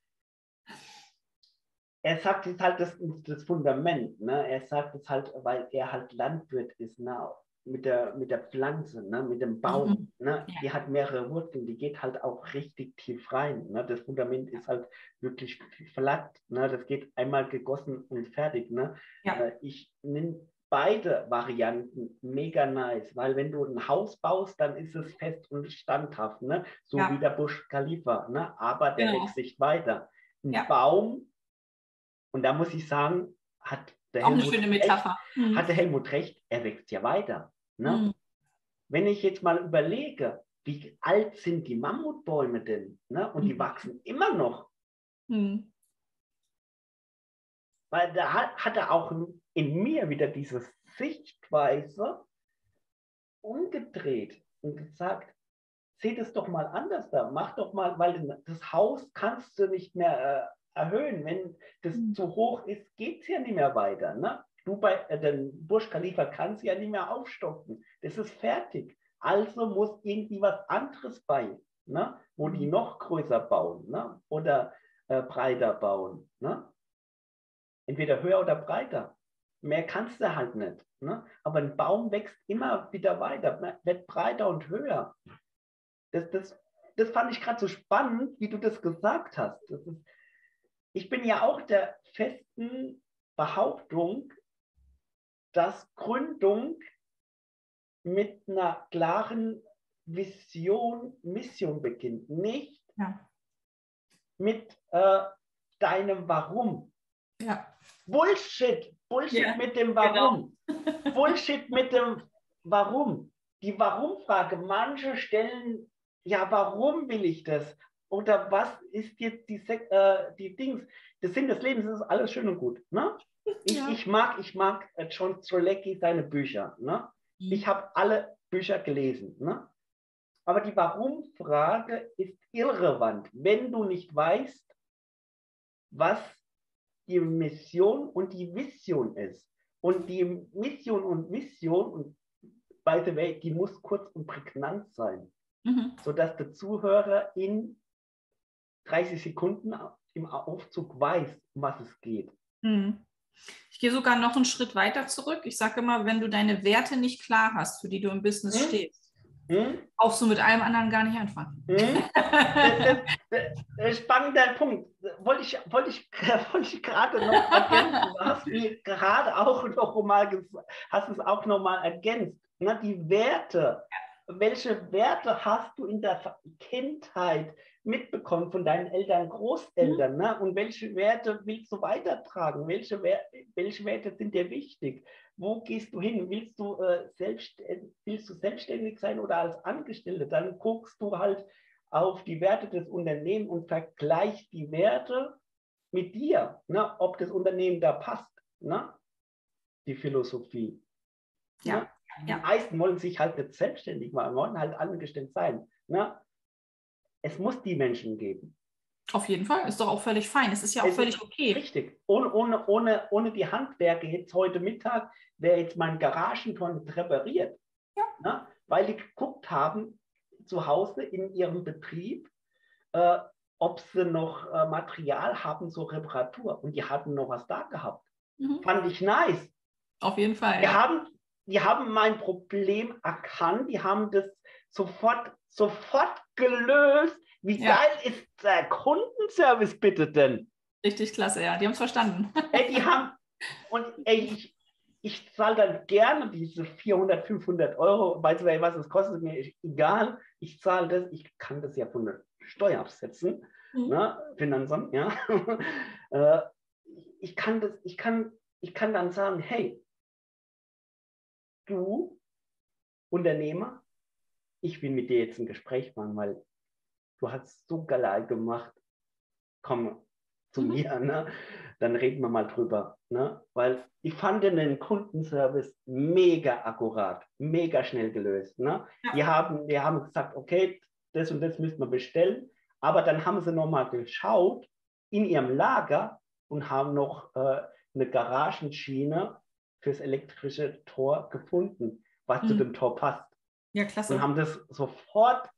er sagt jetzt halt das, das Fundament, ne? Er sagt es halt, weil er halt Landwirt ist, ne? Mit der, mit der Pflanze, ne? Mit dem Baum, mhm. ne? Ja. Die hat mehrere Wurzeln, die geht halt auch richtig tief rein, ne? Das Fundament ist halt wirklich flatt, ne? Das geht einmal gegossen und fertig, ne? Ja. Äh, ich nehme beide Varianten mega nice, weil wenn du ein Haus baust, dann ist es fest und standhaft, ne? So ja. wie der Burj Khalifa, ne? Aber der genau. wächst sich weiter. Ein ja. Baum, und da muss ich sagen, hat der, Auch Helmut eine schöne Metapher. Recht, mhm. hat der Helmut recht, er wächst ja weiter. Ne? Mhm. Wenn ich jetzt mal überlege, wie alt sind die Mammutbäume denn? Ne? Und mhm. die wachsen immer noch. Mhm. Weil da hat, hat er auch in mir wieder diese Sichtweise umgedreht und gesagt, seht es doch mal anders da, mach doch mal, weil das Haus kannst du nicht mehr äh, erhöhen. Wenn das mhm. zu hoch ist, geht es ja nicht mehr weiter. Ne? Du bei äh, den Burj Khalifa kannst ja nicht mehr aufstocken. Das ist fertig. Also muss irgendwie was anderes bei, ne? Wo mhm. die noch größer bauen, ne? Oder äh, breiter bauen. Ne? Entweder höher oder breiter. Mehr kannst du halt nicht. Ne? Aber ein Baum wächst immer wieder weiter, wird breiter und höher. Das, das, das fand ich gerade so spannend, wie du das gesagt hast. Das ist, ich bin ja auch der festen Behauptung, dass Gründung mit einer klaren Vision, Mission beginnt. Nicht ja. mit äh, deinem Warum. Ja. Bullshit. Bullshit ja, mit dem Warum. Genau. Bullshit mit dem Warum. Die Warum-Frage. Manche stellen, ja, warum will ich das? Oder was ist jetzt die, äh, die Dings? Das Sinn des Lebens ist alles schön und gut. Ne? Ich, ja. ich mag, ich mag John Strzelecki, seine Bücher. Ne? Mhm. Ich habe alle Bücher gelesen. Ne? Aber die Warum-Frage ist irrelevant, wenn du nicht weißt, was die Mission und die Vision ist. Und die Mission und Vision, und by the way, die muss kurz und prägnant sein, mhm. sodass der Zuhörer in dreißig Sekunden im Aufzug weiß, um was es geht. Mhm. Ich gehe sogar noch einen Schritt weiter zurück. Ich sage immer, wenn du deine Werte nicht klar hast, für die du im Business hm? stehst, hm? brauchst du mit allem anderen gar nicht anfangen. Hm? das, das, das, das spannender Punkt. Wollte ich, wollte ich, wollte ich gerade noch ergänzen. Du hast mir gerade auch noch mal, hast es auch noch mal ergänzt. Na, die Werte. Welche Werte hast du in der Kindheit mitbekommen von deinen Eltern, Großeltern? Mhm. Ne? Und welche Werte willst du weitertragen? Welche, Wer welche Werte sind dir wichtig? Wo gehst du hin? Willst du, äh, selbst, willst du selbstständig sein oder als Angestellte? Dann guckst du halt auf die Werte des Unternehmens und vergleichst die Werte mit dir, ne? Ob das Unternehmen da passt, ne? Die Philosophie. Ja. Ne? Die ja. meisten wollen sich halt nicht selbstständig machen, wollen halt angestellt sein. Ne? Es muss die Menschen geben. Auf jeden Fall, ist doch auch völlig fein. Es ist ja auch es völlig okay. Richtig. Ohne, ohne, ohne, ohne die Handwerke jetzt heute Mittag wäre jetzt mein Garagentor nicht repariert. Ja. Ne? Weil die geguckt haben zu Hause in ihrem Betrieb, äh, ob sie noch äh, Material haben zur Reparatur. Und die hatten noch was da gehabt. Mhm. Fand ich nice. Auf jeden Fall. Die ja. haben Die haben mein Problem erkannt, die haben das sofort, sofort gelöst. Wie ja. geil ist der Kundenservice bitte denn? Richtig klasse, ja, die haben es verstanden. Ey, die haben, und ey, ich, ich zahle dann gerne diese vierhundert, fünfhundert Euro, weißt du, was es kostet, mir ist egal, ich zahle das, ich kann das ja von der Steuer absetzen, mhm. ne, Finanzamt, ja. ich kann das, ich kann, ich kann dann sagen, hey, du, Unternehmer, ich will mit dir jetzt ein Gespräch machen, weil du hast so geil gemacht. Komm zu mhm. mir, ne? Dann reden wir mal drüber. Ne? Weil ich fand den Kundenservice mega akkurat, mega schnell gelöst. Ne? Ja. Die, haben, die haben gesagt, okay, das und das müssen wir bestellen. Aber dann haben sie nochmal geschaut in ihrem Lager und haben noch äh, eine Garagenschiene fürs elektrische Tor gefunden, was mhm. zu dem Tor passt. Ja, klasse. Und haben das sofort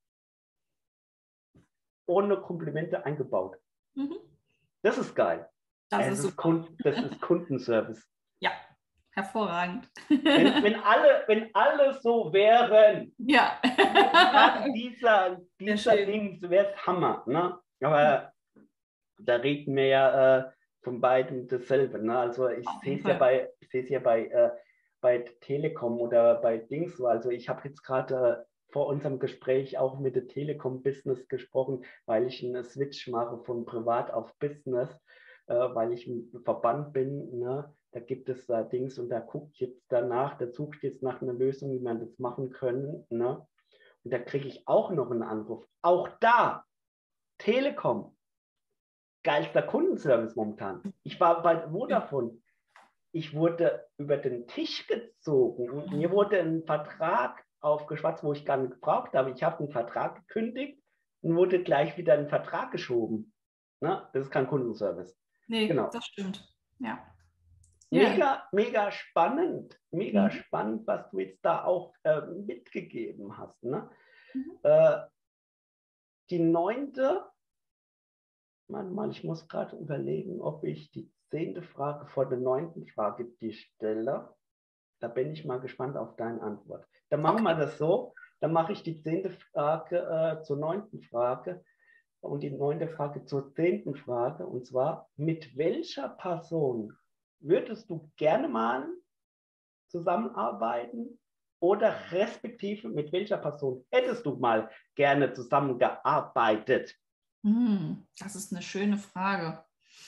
ohne Komplimente eingebaut. Mhm. Das ist geil. Das, das, ist, ist Kunden, das ist Kundenservice. Ja, hervorragend. Wenn, wenn, alle, wenn alle so wären, ja. gerade dieser, dieser Ding, wäre es Hammer. Ne? Aber da reden wir ja äh, von beiden dasselbe. Ne? Also ich sehe es ja bei, ich sehe es ja bei, äh, bei Telekom oder bei Dings. Also ich habe jetzt gerade äh, vor unserem Gespräch auch mit der Telekom Business gesprochen, weil ich einen Switch mache von Privat auf Business, äh, weil ich im Verband bin. Ne? Da gibt es da Dings und da guckt jetzt danach, da sucht jetzt nach einer Lösung, wie man das machen können. Ne? Und da kriege ich auch noch einen Anruf. Auch da, Telekom, geilster Kundenservice momentan. Ich war bei Vodafone. Ich wurde über den Tisch gezogen und mir wurde ein Vertrag aufgeschwatzt, wo ich gar nicht gebraucht habe. Ich habe einen Vertrag gekündigt und wurde gleich wieder einen Vertrag geschoben. Na, das ist kein Kundenservice. Nee, genau. Das stimmt. Ja. Mega, yeah. mega spannend. Mega mhm. spannend, was du jetzt da auch äh, mitgegeben hast. Ne? Mhm. Äh, die neunte, manchmal, ich muss gerade überlegen, ob ich die zehnte Frage vor der neunten Frage die stelle. Da bin ich mal gespannt auf deine Antwort. Dann machen okay. wir das so. Dann mache ich die zehnte Frage äh, zur neunten Frage und die neunte Frage zur zehnten Frage. Und zwar, mit welcher Person würdest du gerne mal zusammenarbeiten oder respektive mit welcher Person hättest du mal gerne zusammengearbeitet? Hm, das ist eine schöne Frage.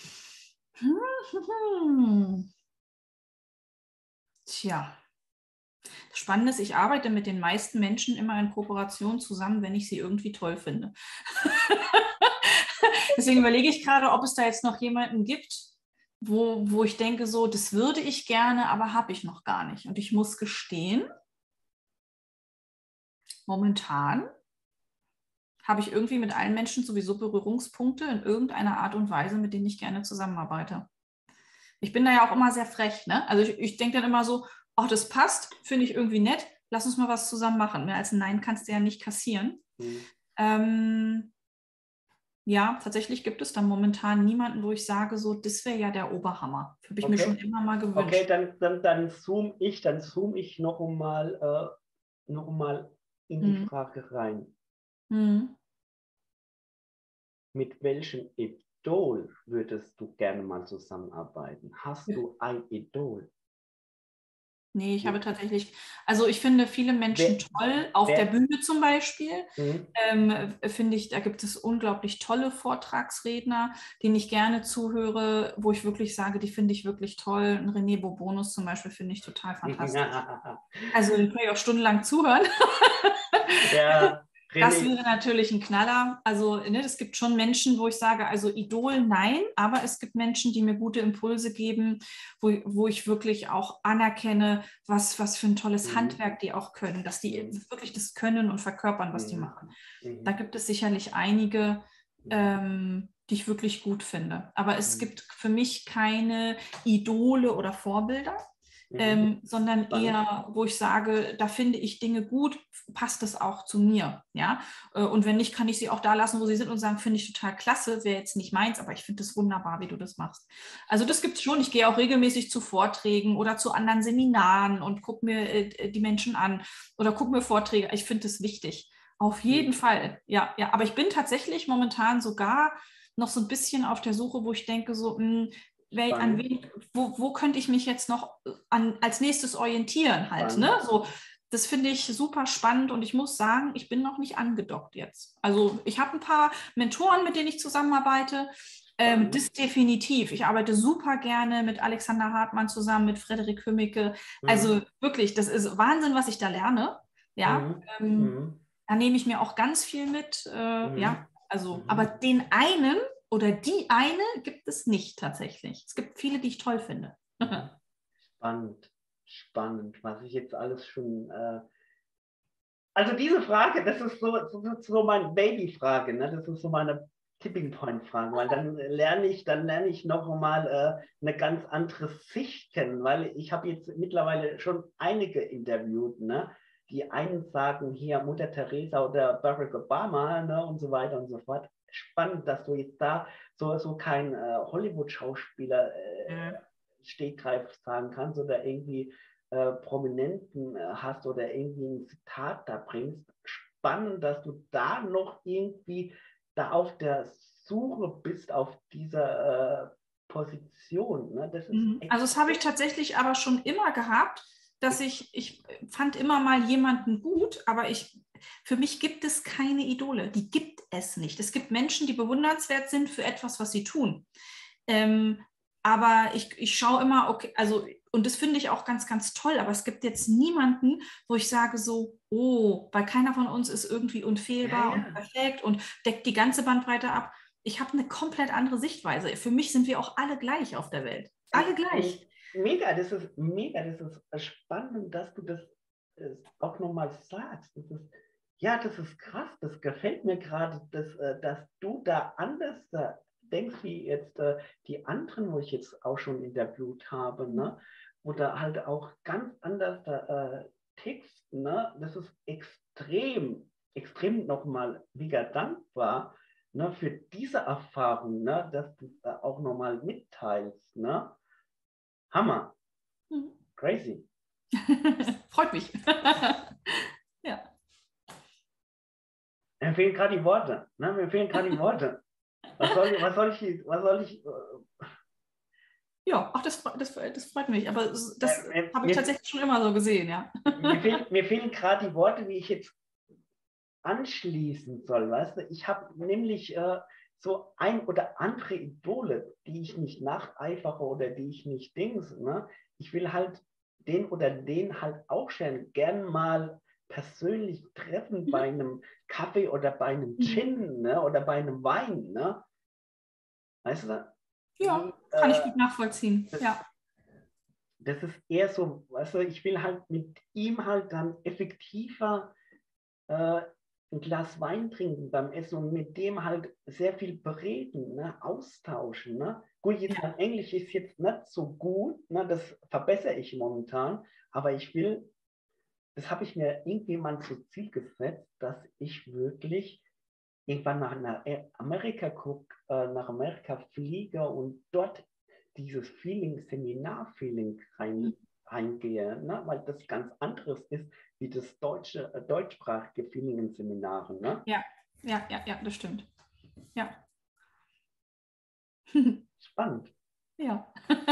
Tja, das Spannende ist, ich arbeite mit den meisten Menschen immer in Kooperation zusammen, wenn ich sie irgendwie toll finde. Deswegen überlege ich gerade, ob es da jetzt noch jemanden gibt, wo, wo ich denke, so, das würde ich gerne, aber habe ich noch gar nicht. Und ich muss gestehen, momentan habe ich irgendwie mit allen Menschen sowieso Berührungspunkte in irgendeiner Art und Weise, mit denen ich gerne zusammenarbeite. Ich bin da ja auch immer sehr frech, ne? Also ich, ich denke dann immer so, ach, das passt, finde ich irgendwie nett, lass uns mal was zusammen machen. Mehr als ein Nein kannst du ja nicht kassieren. Mhm. Ähm, ja, tatsächlich gibt es da momentan niemanden, wo ich sage, so, das wäre ja der Oberhammer. Habe ich mir schon Okay. immer mal Okay, gewünscht. dann, dann, dann zoom ich, dann zoom ich noch einmal äh, noch mal in die Hm. Frage rein. Hm. Mit welchem Idol würdest du gerne mal zusammenarbeiten? Hast du ein Idol? Nee, ich habe tatsächlich, also ich finde viele Menschen Wer, toll, auf der wer, Bühne zum Beispiel, hm? ähm, finde ich, da gibt es unglaublich tolle Vortragsredner, denen ich gerne zuhöre, wo ich wirklich sage, die finde ich wirklich toll. Ein René Bourbonus zum Beispiel finde ich total fantastisch. Also den kann ich auch stundenlang zuhören. Ja, Das René. wäre natürlich ein Knaller. Also, ne, es gibt schon Menschen, wo ich sage, also Idol nein, aber es gibt Menschen, die mir gute Impulse geben, wo, wo ich wirklich auch anerkenne, was, was für ein tolles Mhm. Handwerk die auch können, dass die Mhm. wirklich das können und verkörpern, was die Mhm. machen. Da Mhm. gibt es sicherlich einige, Mhm. ähm, die ich wirklich gut finde. Aber es Mhm. gibt für mich keine Idole oder Vorbilder. Mhm. Ähm, sondern Spannend. eher, wo ich sage, da finde ich Dinge gut, passt es auch zu mir, ja. Äh, Und wenn nicht, kann ich sie auch da lassen, wo sie sind und sagen, finde ich total klasse, wäre jetzt nicht meins, aber ich finde es wunderbar, wie du das machst. Also das gibt es schon. Ich gehe auch regelmäßig zu Vorträgen oder zu anderen Seminaren und gucke mir äh, die Menschen an oder gucke mir Vorträge. Ich finde es wichtig. Auf jeden Mhm. Fall, ja, ja. Aber ich bin tatsächlich momentan sogar noch so ein bisschen auf der Suche, wo ich denke, so, mh, wer, an Spannend. wen, wo, wo könnte ich mich jetzt noch an, als nächstes orientieren halt, ne? Spannend. So, das finde ich super spannend und ich muss sagen, ich bin noch nicht angedockt jetzt. Also ich habe ein paar Mentoren, mit denen ich zusammenarbeite. Ähm, Spannend. das definitiv. Ich arbeite super gerne mit Alexander Hartmann zusammen, mit Frederik Hömmicke. Mhm. Also wirklich, das ist Wahnsinn, was ich da lerne. Ja, Mhm. ähm, Mhm. da nehme ich mir auch ganz viel mit. Äh, ja, Mhm. also, aber Mhm. den einen oder die eine gibt es nicht tatsächlich. Es gibt viele, die ich toll finde. Mhm. Spannend. Spannend, was ich jetzt alles schon. Äh also, diese Frage, das ist so, so, so meine Baby-Frage, ne? Das ist so meine Tipping-Point-Frage, weil dann lerne ich, dann lerne ich noch mal äh, eine ganz andere Sicht kennen, weil ich habe jetzt mittlerweile schon einige interviewt, ne? Die einen sagen hier Mutter Teresa oder Barack Obama, ne? Und so weiter und so fort. Spannend, dass du jetzt da so, so kein äh, Hollywood-Schauspieler äh, Ja. Stegreif sagen kannst oder irgendwie äh, Prominenten äh, hast oder irgendwie ein Zitat da bringst. Spannend, dass du da noch irgendwie da auf der Suche bist auf dieser äh, Position. Ne? Das ist Mhm. Also das habe ich extrem. tatsächlich aber schon immer gehabt, dass ich, ich fand immer mal jemanden gut, aber ich, für mich gibt es keine Idole. Die gibt es nicht. Es gibt Menschen, die bewundernswert sind für etwas, was sie tun. Ähm, aber ich, ich schaue immer, okay, also, und das finde ich auch ganz, ganz toll, aber es gibt jetzt niemanden, wo ich sage so, oh, weil keiner von uns ist irgendwie Ja, unfehlbar und ja. perfekt und deckt die ganze Bandbreite ab. Ich habe eine komplett andere Sichtweise. Für mich sind wir auch alle gleich auf der Welt. Alle gleich. Mega, das ist mega, das ist spannend, dass du das äh, auch nochmal sagst. Das ist, ja, das ist krass, das gefällt mir gerade, dass, äh, dass du da anders äh, denkst, wie jetzt äh, die anderen, wo ich jetzt auch schon interviewt habe, ne? Oder halt auch ganz anders da, äh, tickst, ne? Das ist extrem, extrem nochmal mega dankbar, ne, für diese Erfahrung, ne, dass du äh, auch nochmal mitteilst, ne? Hammer, crazy. Freut mich. Ja. Mir fehlen gerade die Worte. Ne? Mir fehlen gerade die Worte. Was soll, was soll ich, was soll ich, Ja, ach, das, das, das freut mich. Aber das äh, habe ich mir, tatsächlich schon immer so gesehen, ja. mir, fehlen, mir fehlen gerade die Worte, wie ich jetzt anschließen soll, weißt du? Ich habe nämlich äh, so ein oder andere Idole, die ich nicht nacheifere oder die ich nicht dings, ne? Ich will halt den oder den halt auch schon gern mal persönlich treffen bei einem Kaffee oder bei einem Mhm. Gin, ne? Oder bei einem Wein, ne? Weißt du? Wie, Ja, kann ich äh, gut nachvollziehen. das, Ja. das ist eher so, weißt du, ich will halt mit ihm halt dann effektiver äh, ein Glas Wein trinken beim Essen und mit dem halt sehr viel bereden, ne? Austauschen. Ne? Gut, jetzt mein Englisch ist jetzt nicht so gut, ne, das verbessere ich momentan, aber ich will, das habe ich mir irgendwie mal zum Ziel gesetzt, dass ich wirklich irgendwann nach, nach Amerika gucke, äh, nach Amerika fliege und dort dieses Feeling, Seminar-Feeling rein, reingehe, ne? Weil das ganz anderes ist, wie das deutsche, äh, deutschsprachige Feeling in Seminaren. Ne? Ja, ja, ja, ja, das stimmt. Ja. Spannend. Ja.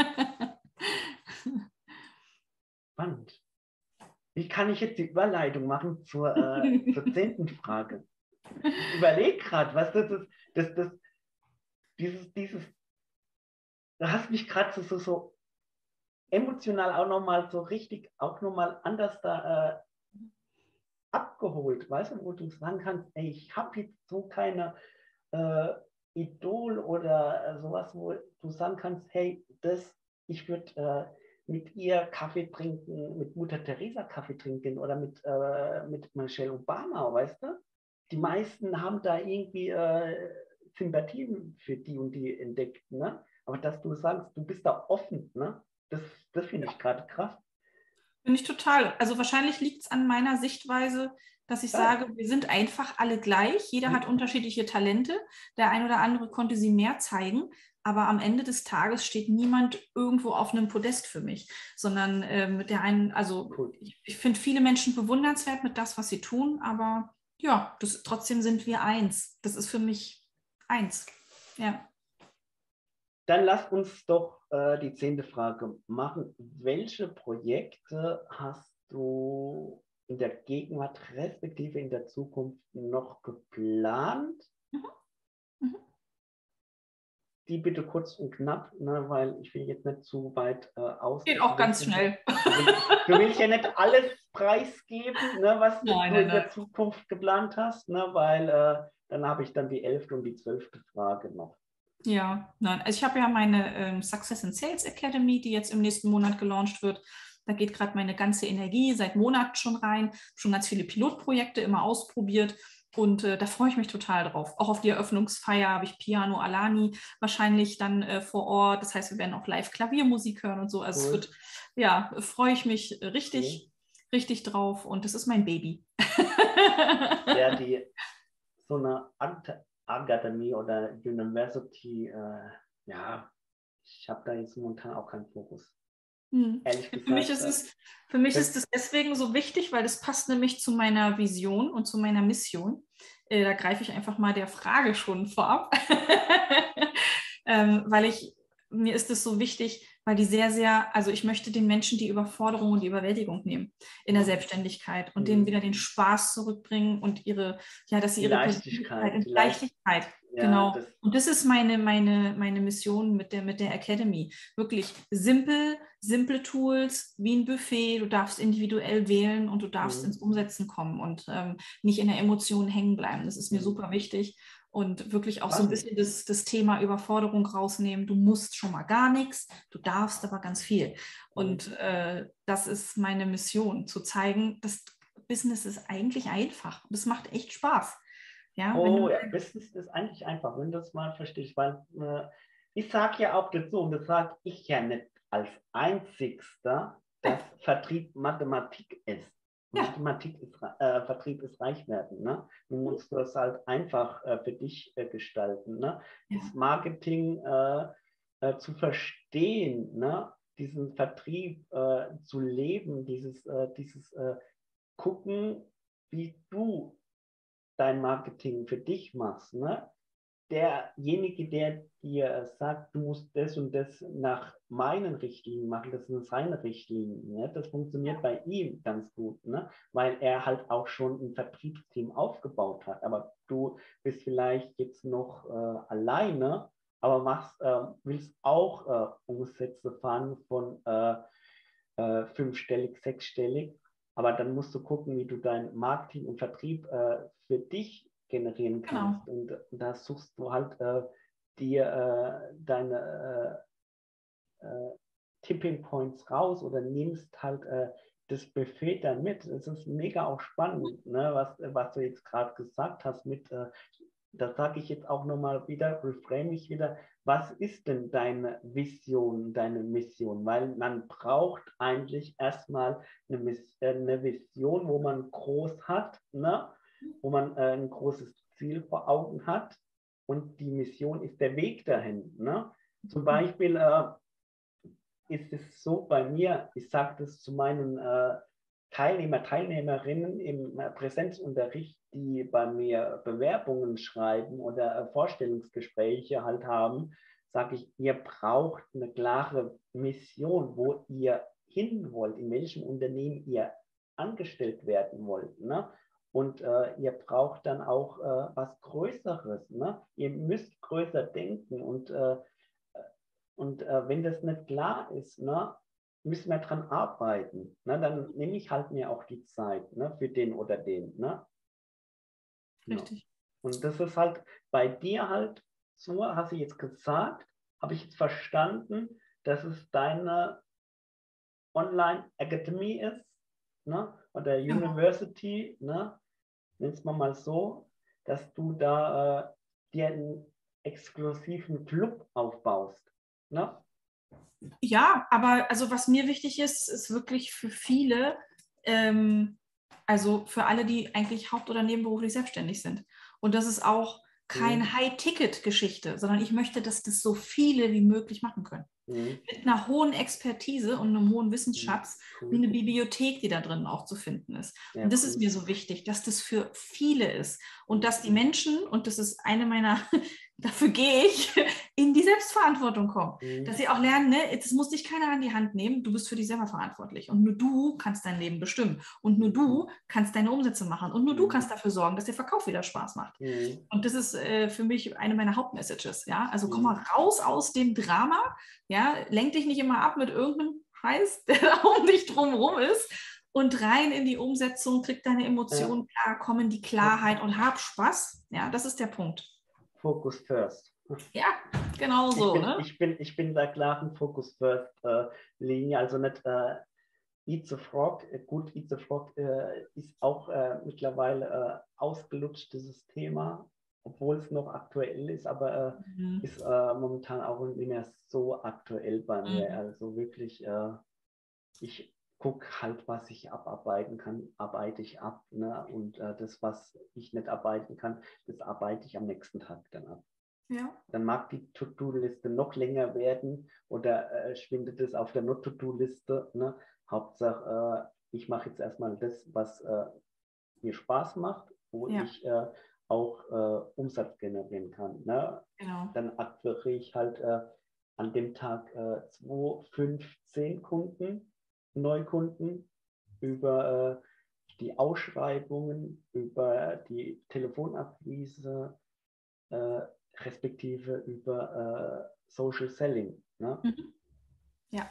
Spannend. Wie kann ich jetzt die Überleitung machen zur, äh, zur zehnten Frage? Ich überlege gerade, was das ist, das, das, dieses, dieses, du hast mich gerade so, so, so emotional auch nochmal so richtig, auch nochmal anders da äh, abgeholt, weißt du, wo du sagen kannst, ey, ich habe jetzt so keine äh, Idol oder äh, sowas, wo du sagen kannst, hey, das, ich würde äh, mit ihr Kaffee trinken, mit Mutter Teresa Kaffee trinken oder mit, äh, mit Michelle Obama, weißt du? Die meisten haben da irgendwie äh, Sympathien für die und die entdeckt, ne? Aber dass du sagst, du bist da offen, ne? Das, das finde ich gerade krass. Bin ich total. Also wahrscheinlich liegt es an meiner Sichtweise, dass ich Ja. sage, wir sind einfach alle gleich. Jeder hat unterschiedliche Talente. Der ein oder andere konnte sie mehr zeigen. Aber am Ende des Tages steht niemand irgendwo auf einem Podest für mich, sondern äh, mit der einen, also Cool. ich, ich finde viele Menschen bewundernswert mit das, was sie tun, aber ja, das, trotzdem sind wir eins. Das ist für mich eins. Ja. Dann lass uns doch äh, die zehnte Frage machen. Welche Projekte hast du in der Gegenwart respektive in der Zukunft noch geplant? Mhm. Mhm. Die bitte kurz und knapp, ne, weil ich will jetzt nicht zu weit äh, aus. Geht Du auch willst, ganz schnell. du, willst, du willst ja nicht alles preisgeben, ne, was Nein, du nein, in nein. der Zukunft geplant hast, ne, weil äh, dann habe ich dann die elfte und die zwölfte Frage noch. Ja, nein. Also ich habe ja meine ähm, Success in Sales Academy, die jetzt im nächsten Monat gelauncht wird. Da geht gerade meine ganze Energie seit Monaten schon rein. Schon ganz viele Pilotprojekte immer ausprobiert. Und äh, da freue ich mich total drauf. Auch auf die Eröffnungsfeier habe ich Piano Alani wahrscheinlich dann äh, vor Ort. Das heißt, wir werden auch live Klaviermusik hören und so. Also es Cool. wird, ja, freue ich mich richtig, Schön. richtig drauf. Und das ist mein Baby. Ja, die so eine Akademie oder University, äh, ja, ich habe da jetzt momentan auch keinen Fokus. Hm. Ehrlich Für mich gesagt, ist äh, es, für mich das, ist es deswegen so wichtig, weil das passt nämlich zu meiner Vision und zu meiner Mission. Äh, da greife ich einfach mal der Frage schon vorab, ähm, weil ich, mir ist es so wichtig, weil die sehr, sehr, also ich möchte den Menschen die Überforderung und die Überwältigung nehmen in der Selbstständigkeit und denen hm, wieder den Spaß zurückbringen und ihre, ja, dass sie die ihre Persönlichkeit Leichtigkeit, in die Leicht, Leichtigkeit, ja, genau. das, Und das ist meine, meine, meine Mission mit der, mit der Academy. Wirklich simpel, simple Tools wie ein Buffet. Du darfst individuell wählen und du darfst ins hm, Umsetzen kommen und ähm, nicht in der Emotion hängen bleiben. Das ist mir hm, super wichtig. Und wirklich auch so ein spannend. bisschen das, das Thema Überforderung rausnehmen. Du musst schon mal gar nichts, du darfst aber ganz viel. Hm. Und äh, das ist meine Mission, zu zeigen, das Business ist eigentlich einfach. Und es macht echt Spaß. Ja, wenn du Oh ja, Business ist eigentlich einfach, wenn du das mal verstehst, weil äh, ich sage ja auch dazu, und das sage ich ja nicht als Einzigster, dass Vertrieb Mathematik ist. ja, Mathematik ist, äh, Vertrieb ist Reichwerden. Ne? Du musst das halt einfach äh, für dich äh, gestalten. Ne? Das ja, Marketing äh, äh, zu verstehen, ne? Diesen Vertrieb äh, zu leben, dieses, äh, dieses äh, Gucken, wie du dein Marketing für dich machst, ne? Derjenige, der dir sagt, du musst das und das nach meinen Richtlinien machen, das sind seine Richtlinien. Ne? Das funktioniert bei ihm ganz gut, ne? Weil er halt auch schon ein Vertriebsteam aufgebaut hat. Aber du bist vielleicht jetzt noch äh, alleine, aber machst, äh, willst auch äh, Umsätze fahren von äh, äh, fünfstellig, sechsstellig. Aber dann musst du gucken, wie du dein Marketing und Vertrieb äh, für dich generieren genau. kannst. Und da suchst du halt äh, dir äh, deine äh, äh, Tipping Points raus oder nimmst halt äh, das Buffet dann mit. Es ist mega auch spannend, ne, was, was du jetzt gerade gesagt hast mit, äh, da sage ich jetzt auch nochmal wieder, reframe ich wieder, was ist denn deine Vision, deine Mission? Weil man braucht eigentlich erstmal eine, Miss, äh, eine Vision, wo man groß hat, ne? Wo man äh, ein großes Ziel vor Augen hat und die Mission ist der Weg dahin. Ne? Zum Beispiel äh, ist es so bei mir, ich sage das zu meinen äh, Teilnehmer, Teilnehmerinnen im äh, Präsenzunterricht, die bei mir Bewerbungen schreiben oder äh, Vorstellungsgespräche halt haben, sage ich, ihr braucht eine klare Mission, wo ihr hin wollt, in welchem Unternehmen ihr angestellt werden wollt. Ne? Und äh, ihr braucht dann auch äh, was Größeres. Ne? Ihr müsst größer denken und äh, Und äh, wenn das nicht klar ist, ne, müssen wir dran arbeiten. Ne, dann nehme ich halt mir auch die Zeit, ne, für den oder den. Ne? Richtig. Ja. Und das ist halt bei dir halt so, hast du jetzt gesagt, habe ich jetzt verstanden, dass es deine Online-Academy ist, ne, oder University, ne, nenn's mal mal so, dass du da äh, dir einen exklusiven Club aufbaust. Ne? Ja, aber also was mir wichtig ist, ist wirklich für viele, ähm, also für alle, die eigentlich haupt- oder nebenberuflich selbstständig sind. Und das ist auch keine Mhm. High-Ticket-Geschichte, sondern ich möchte, dass das so viele wie möglich machen können. Mhm. Mit einer hohen Expertise und einem hohen Wissensschatz, Cool. wie eine Bibliothek, die da drin auch zu finden ist. Ja, und das cool. ist mir so wichtig, dass das für viele ist und Mhm. dass die Menschen, und das ist eine meiner, dafür gehe ich, in die Selbstverantwortung kommen. Mhm. Dass sie auch lernen, ne, das muss dich keiner an die Hand nehmen, du bist für dich selber verantwortlich und nur du kannst dein Leben bestimmen und nur du kannst deine Umsätze machen und nur du Mhm. kannst dafür sorgen, dass der Verkauf wieder Spaß macht. Mhm. Und das ist äh, für mich eine meiner Hauptmessages. Ja? Also komm Mhm. mal raus aus dem Drama, ja? Lenk dich nicht immer ab mit irgendeinem Scheiß, der da um dich drumherum ist, und rein in die Umsetzung, krieg deine Emotionen Ja. klar, komm in die Klarheit und hab Spaß. Ja, das ist der Punkt. Focus first. Ja, genau so. Ich bin, Ne? ich bin, ich bin da klaren Focus first äh, Linie, also nicht äh, Eat the Frog. Gut, Eat the Frog äh, ist auch äh, mittlerweile äh, ausgelutscht, dieses Thema, obwohl es noch aktuell ist, aber äh, Mhm. ist äh, momentan auch nicht mehr so aktuell bei mir. Mhm. Also wirklich, äh, ich gucke halt, was ich abarbeiten kann, arbeite ich ab. Ne? Und äh, das, was ich nicht arbeiten kann, das arbeite ich am nächsten Tag dann ab. Ja. Dann mag die To-Do-Liste noch länger werden oder äh, schwindet es auf der Not-To-Do-Liste. Ne? Hauptsache, äh, ich mache jetzt erstmal das, was äh, mir Spaß macht, wo Ja. ich äh, auch äh, Umsatz generieren kann. Ne? Genau. Dann akquiriere ich halt äh, an dem Tag äh, zwei, fünf, zehn Kunden, Neukunden über äh, die Ausschreibungen, über die Telefonakquise, äh, respektive über äh, Social Selling. Ne? Mhm. Ja.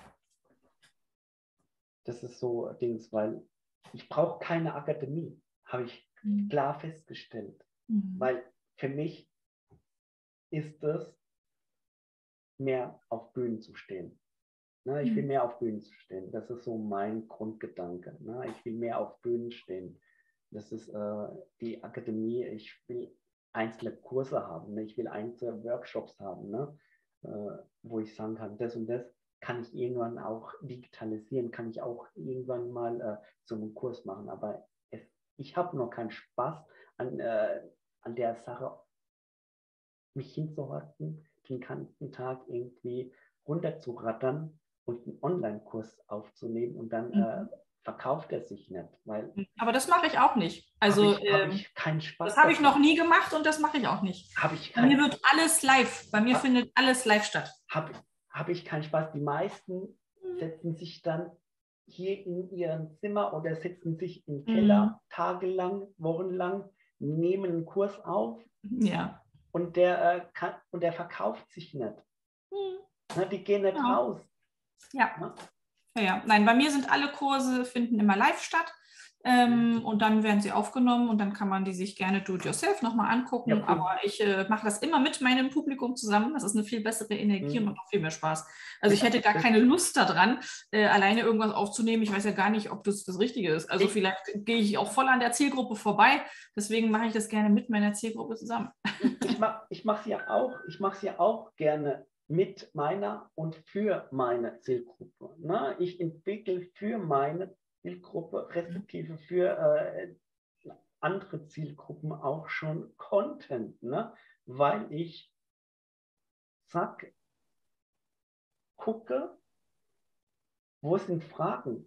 Das ist so Dings, weil ich brauche keine Akademie, habe ich Mhm. klar festgestellt. Mhm. Weil für mich ist es mehr auf Bühnen zu stehen. Ne? Ich will Mhm. mehr auf Bühnen zu stehen. Das ist so mein Grundgedanke. Ne? Ich will mehr auf Bühnen stehen. Das ist äh, die Akademie. Ich will einzelne Kurse haben. Ne? Ich will einzelne Workshops haben, ne? äh, wo ich sagen kann, das und das kann ich irgendwann auch digitalisieren, kann ich auch irgendwann mal äh, so einen Kurs machen. Aber es, ich habe noch keinen Spaß an, äh, an der Sache, mich hinzuhalten, den ganzen Tag irgendwie runterzurattern und einen Online-Kurs aufzunehmen und dann äh, Mhm. verkauft er sich nicht, weil Aber das mache ich auch nicht. habe Also ich, hab ähm, ich keinen Spaß das habe ich noch davon. nie gemacht und das mache ich auch nicht. Habe ich Bei mir keinen wird alles live. Bei mir hab, findet alles live statt. hab, hab ich keinen Spaß. Die meisten setzen sich dann hier in ihrem Zimmer oder setzen sich im Keller Mhm. tagelang, wochenlang, nehmen einen Kurs auf Ja. und der, äh, kann, und der verkauft sich nicht. Mhm. Ne, die gehen nicht Ja. raus. Ja. Ne? Ja, ja. Nein, bei mir sind alle Kurse, finden immer live statt. Ähm, und dann werden sie aufgenommen und dann kann man die sich gerne do-it-yourself nochmal angucken. Ja, cool. Aber ich äh, mache das immer mit meinem Publikum zusammen. Das ist eine viel bessere Energie und Mhm. macht auch viel mehr Spaß. Also ich Ja, hätte gar das, keine Lust daran, äh, alleine irgendwas aufzunehmen. Ich weiß ja gar nicht, ob das das Richtige ist. Also ich, vielleicht gehe ich auch voll an der Zielgruppe vorbei. Deswegen mache ich das gerne mit meiner Zielgruppe zusammen. ich mache ich es ja auch, ich mache es ja auch gerne mit meiner und für meine Zielgruppe. Ne? Ich entwickle für meine Zielgruppe, respektive für äh, andere Zielgruppen auch schon Content, ne? Weil ich zack, gucke, wo sind Fragen?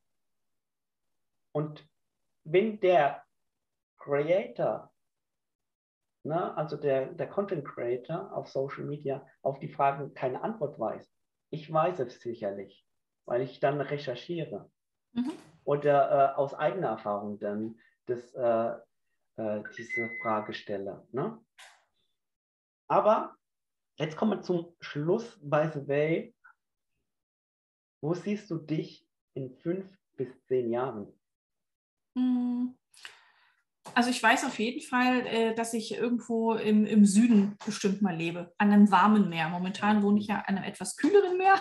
Und wenn der Creator, ne, also der, der Content Creator auf Social Media auf die Fragen keine Antwort weiß, ich weiß es sicherlich, weil ich dann recherchiere Mhm. oder äh, aus eigener Erfahrung dann das, äh, äh, diese Frage stelle. Ne? Aber jetzt kommen wir zum Schluss, by the way. Wo siehst du dich in fünf bis zehn Jahren? Also ich weiß auf jeden Fall, äh, dass ich irgendwo im, im Süden bestimmt mal lebe, an einem warmen Meer. Momentan wohne ich ja an einem etwas kühleren Meer,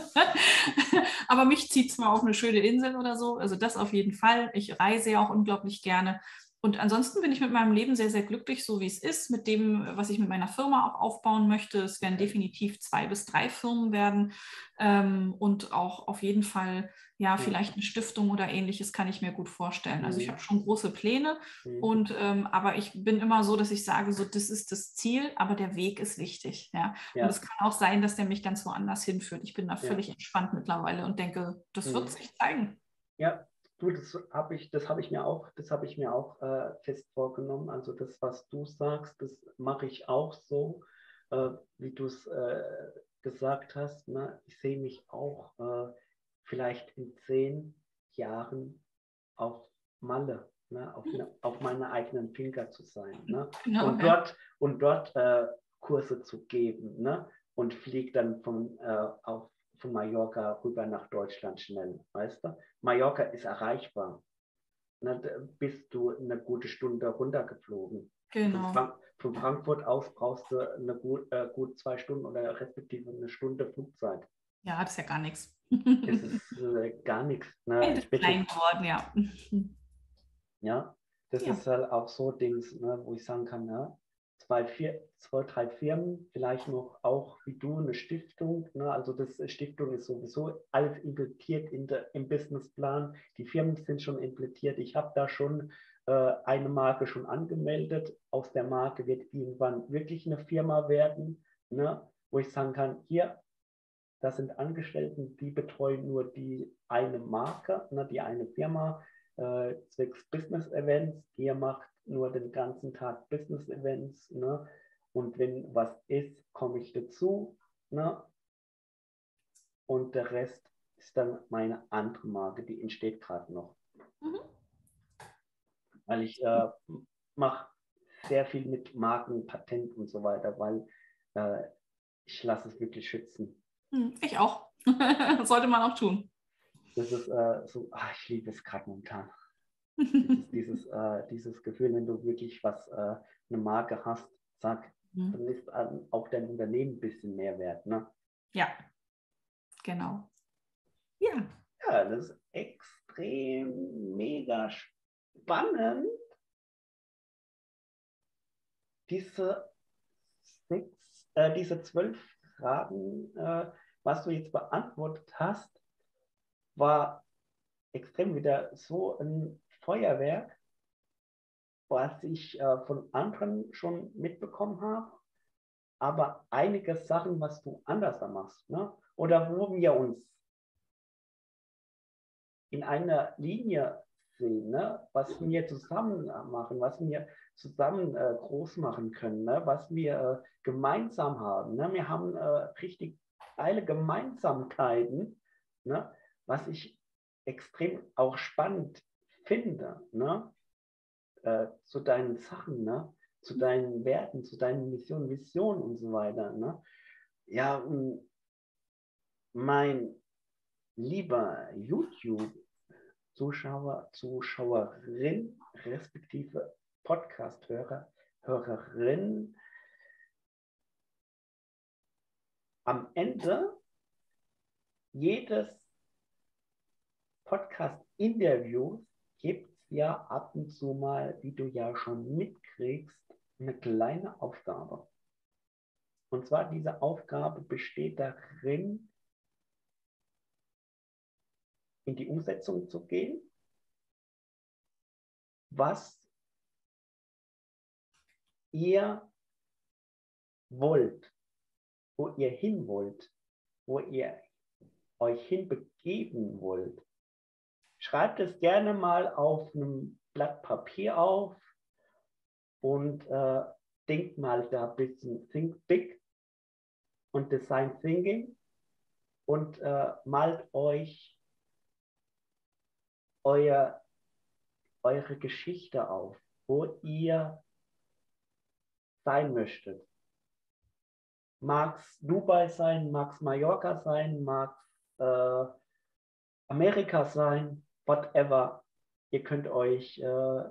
aber mich zieht es mal auf eine schöne Insel oder so. Also das auf jeden Fall. Ich reise ja auch unglaublich gerne. Und ansonsten bin ich mit meinem Leben sehr, sehr glücklich, so wie es ist, mit dem, was ich mit meiner Firma auch aufbauen möchte. Es werden definitiv zwei bis drei Firmen werden ähm, und auch auf jeden Fall, ja, vielleicht eine Stiftung oder ähnliches kann ich mir gut vorstellen. Also ich habe schon große Pläne. Und ähm, aber ich bin immer so, dass ich sage, so das ist das Ziel, aber der Weg ist wichtig. Ja? Ja. Und es kann auch sein, dass der mich ganz woanders hinführt. Ich bin da völlig Ja. entspannt mittlerweile und denke, das wird Mhm. sich zeigen. Ja, du, das habe ich, das habe ich mir auch, das habe ich mir auch äh, fest vorgenommen. Also das, was du sagst, das mache ich auch so, äh, wie du es äh, gesagt hast. Ne? Ich sehe mich auch äh, vielleicht in zehn Jahren auf Malle, ne? auf, ne, auf meiner eigenen Finger zu sein. Ne? Genau, Und ja. dort, und dort äh, Kurse zu geben, ne? Und fliege dann von, äh, auf, von Mallorca rüber nach Deutschland schnell, weißt du? Mallorca ist erreichbar. Ne? Da bist du eine gute Stunde runtergeflogen. Von, Genau. Frank von Frankfurt aus brauchst du eine gut, äh, gut zwei Stunden oder respektive eine Stunde Flugzeit. Ja, das ist ja gar nichts. Es ist äh, gar nichts. Ne? Ende Ich bitte, klein geworden, ja. ja, das Ja. ist halt auch so Dings, ne, wo ich sagen kann, ja, zwei, vier, zwei, drei Firmen, vielleicht noch auch wie du eine Stiftung. Ne, also das Stiftung ist sowieso alles implementiert in der, im Businessplan. Die Firmen sind schon implementiert. Ich habe da schon äh, eine Marke schon angemeldet. Aus der Marke wird irgendwann wirklich eine Firma werden, ne, wo ich sagen kann, hier, das sind Angestellten, die betreuen nur die eine Marke, ne, die eine Firma, äh, zwecks Business Events. Ihr macht nur den ganzen Tag Business Events. Ne? Und wenn was ist, komme ich dazu. Ne? Und der Rest ist dann meine andere Marke, die entsteht gerade noch. Mhm. Weil ich äh, mache sehr viel mit Marken, Patent und so weiter, weil äh, ich lasse es wirklich schützen. Ich auch. Das sollte man auch tun. Das ist äh, so, ach, ich liebe es gerade momentan. Dieses, dieses, äh, dieses Gefühl, wenn du wirklich was, äh, eine Marke hast, zack, Mhm. dann ist ähm, auch dein Unternehmen ein bisschen mehr wert. Ne? Ja, genau. Ja. Ja, das ist extrem mega spannend, diese sechs, äh, diese zwölf Fragen, äh, was du jetzt beantwortet hast, war extrem wieder so ein Feuerwerk, was ich äh, von anderen schon mitbekommen habe. Aber einige Sachen, was du anders machst, ne? Oder wo wir uns in einer Linie sehen, ne? Was wir zusammen machen, was wir zusammen äh, groß machen können, ne? Was wir äh, gemeinsam haben. Ne? Wir haben äh, richtig geile Gemeinsamkeiten, ne? Was ich extrem auch spannend finde, ne? Äh, zu deinen Sachen, ne? Zu deinen Werten, zu deinen Missionen, Visionen und so weiter. Ne? Ja, und mein lieber YouTube-Zuschauer, Zuschauer, Zuschauerin, respektive Podcast-Hörer, Hörerin. Am Ende jedes Podcast-Interviews gibt es ja ab und zu mal, wie du ja schon mitkriegst, eine kleine Aufgabe. Und zwar diese Aufgabe besteht darin, in die Umsetzung zu gehen, was ihr wollt, wo ihr hin wollt, wo ihr euch hinbegeben wollt. Schreibt es gerne mal auf einem Blatt Papier auf und äh, denkt mal da ein bisschen Think Big und Design Thinking und äh, malt euch euer, eure Geschichte auf, wo ihr sein möchtet. Mag es Dubai sein, mag es Mallorca sein, mag es äh, Amerika sein, whatever. Ihr könnt euch äh,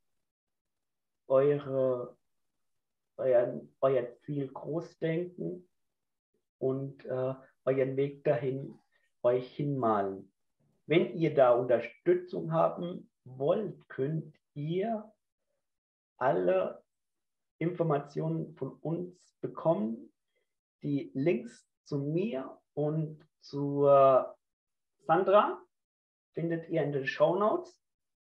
eure, euer, euer Ziel groß denken und äh, euren Weg dahin euch hinmalen. Wenn ihr da Unterstützung haben wollt, könnt ihr alle Informationen von uns bekommen. Die Links zu mir und zu Sandra findet ihr in den Shownotes.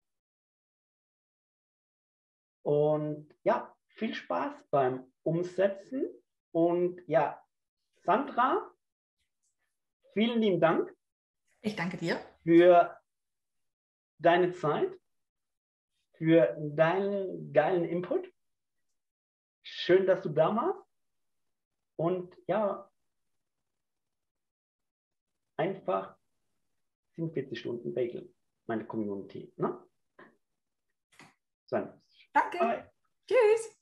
Und ja, viel Spaß beim Umsetzen. Und ja, Sandra, vielen lieben Dank. Ich danke dir. Für deine Zeit, für deinen geilen Input. Schön, dass du da warst. Und ja, einfach siebenundvierzig Stunden Bagel, meine Community. Ne? So. Danke. Bye. Tschüss.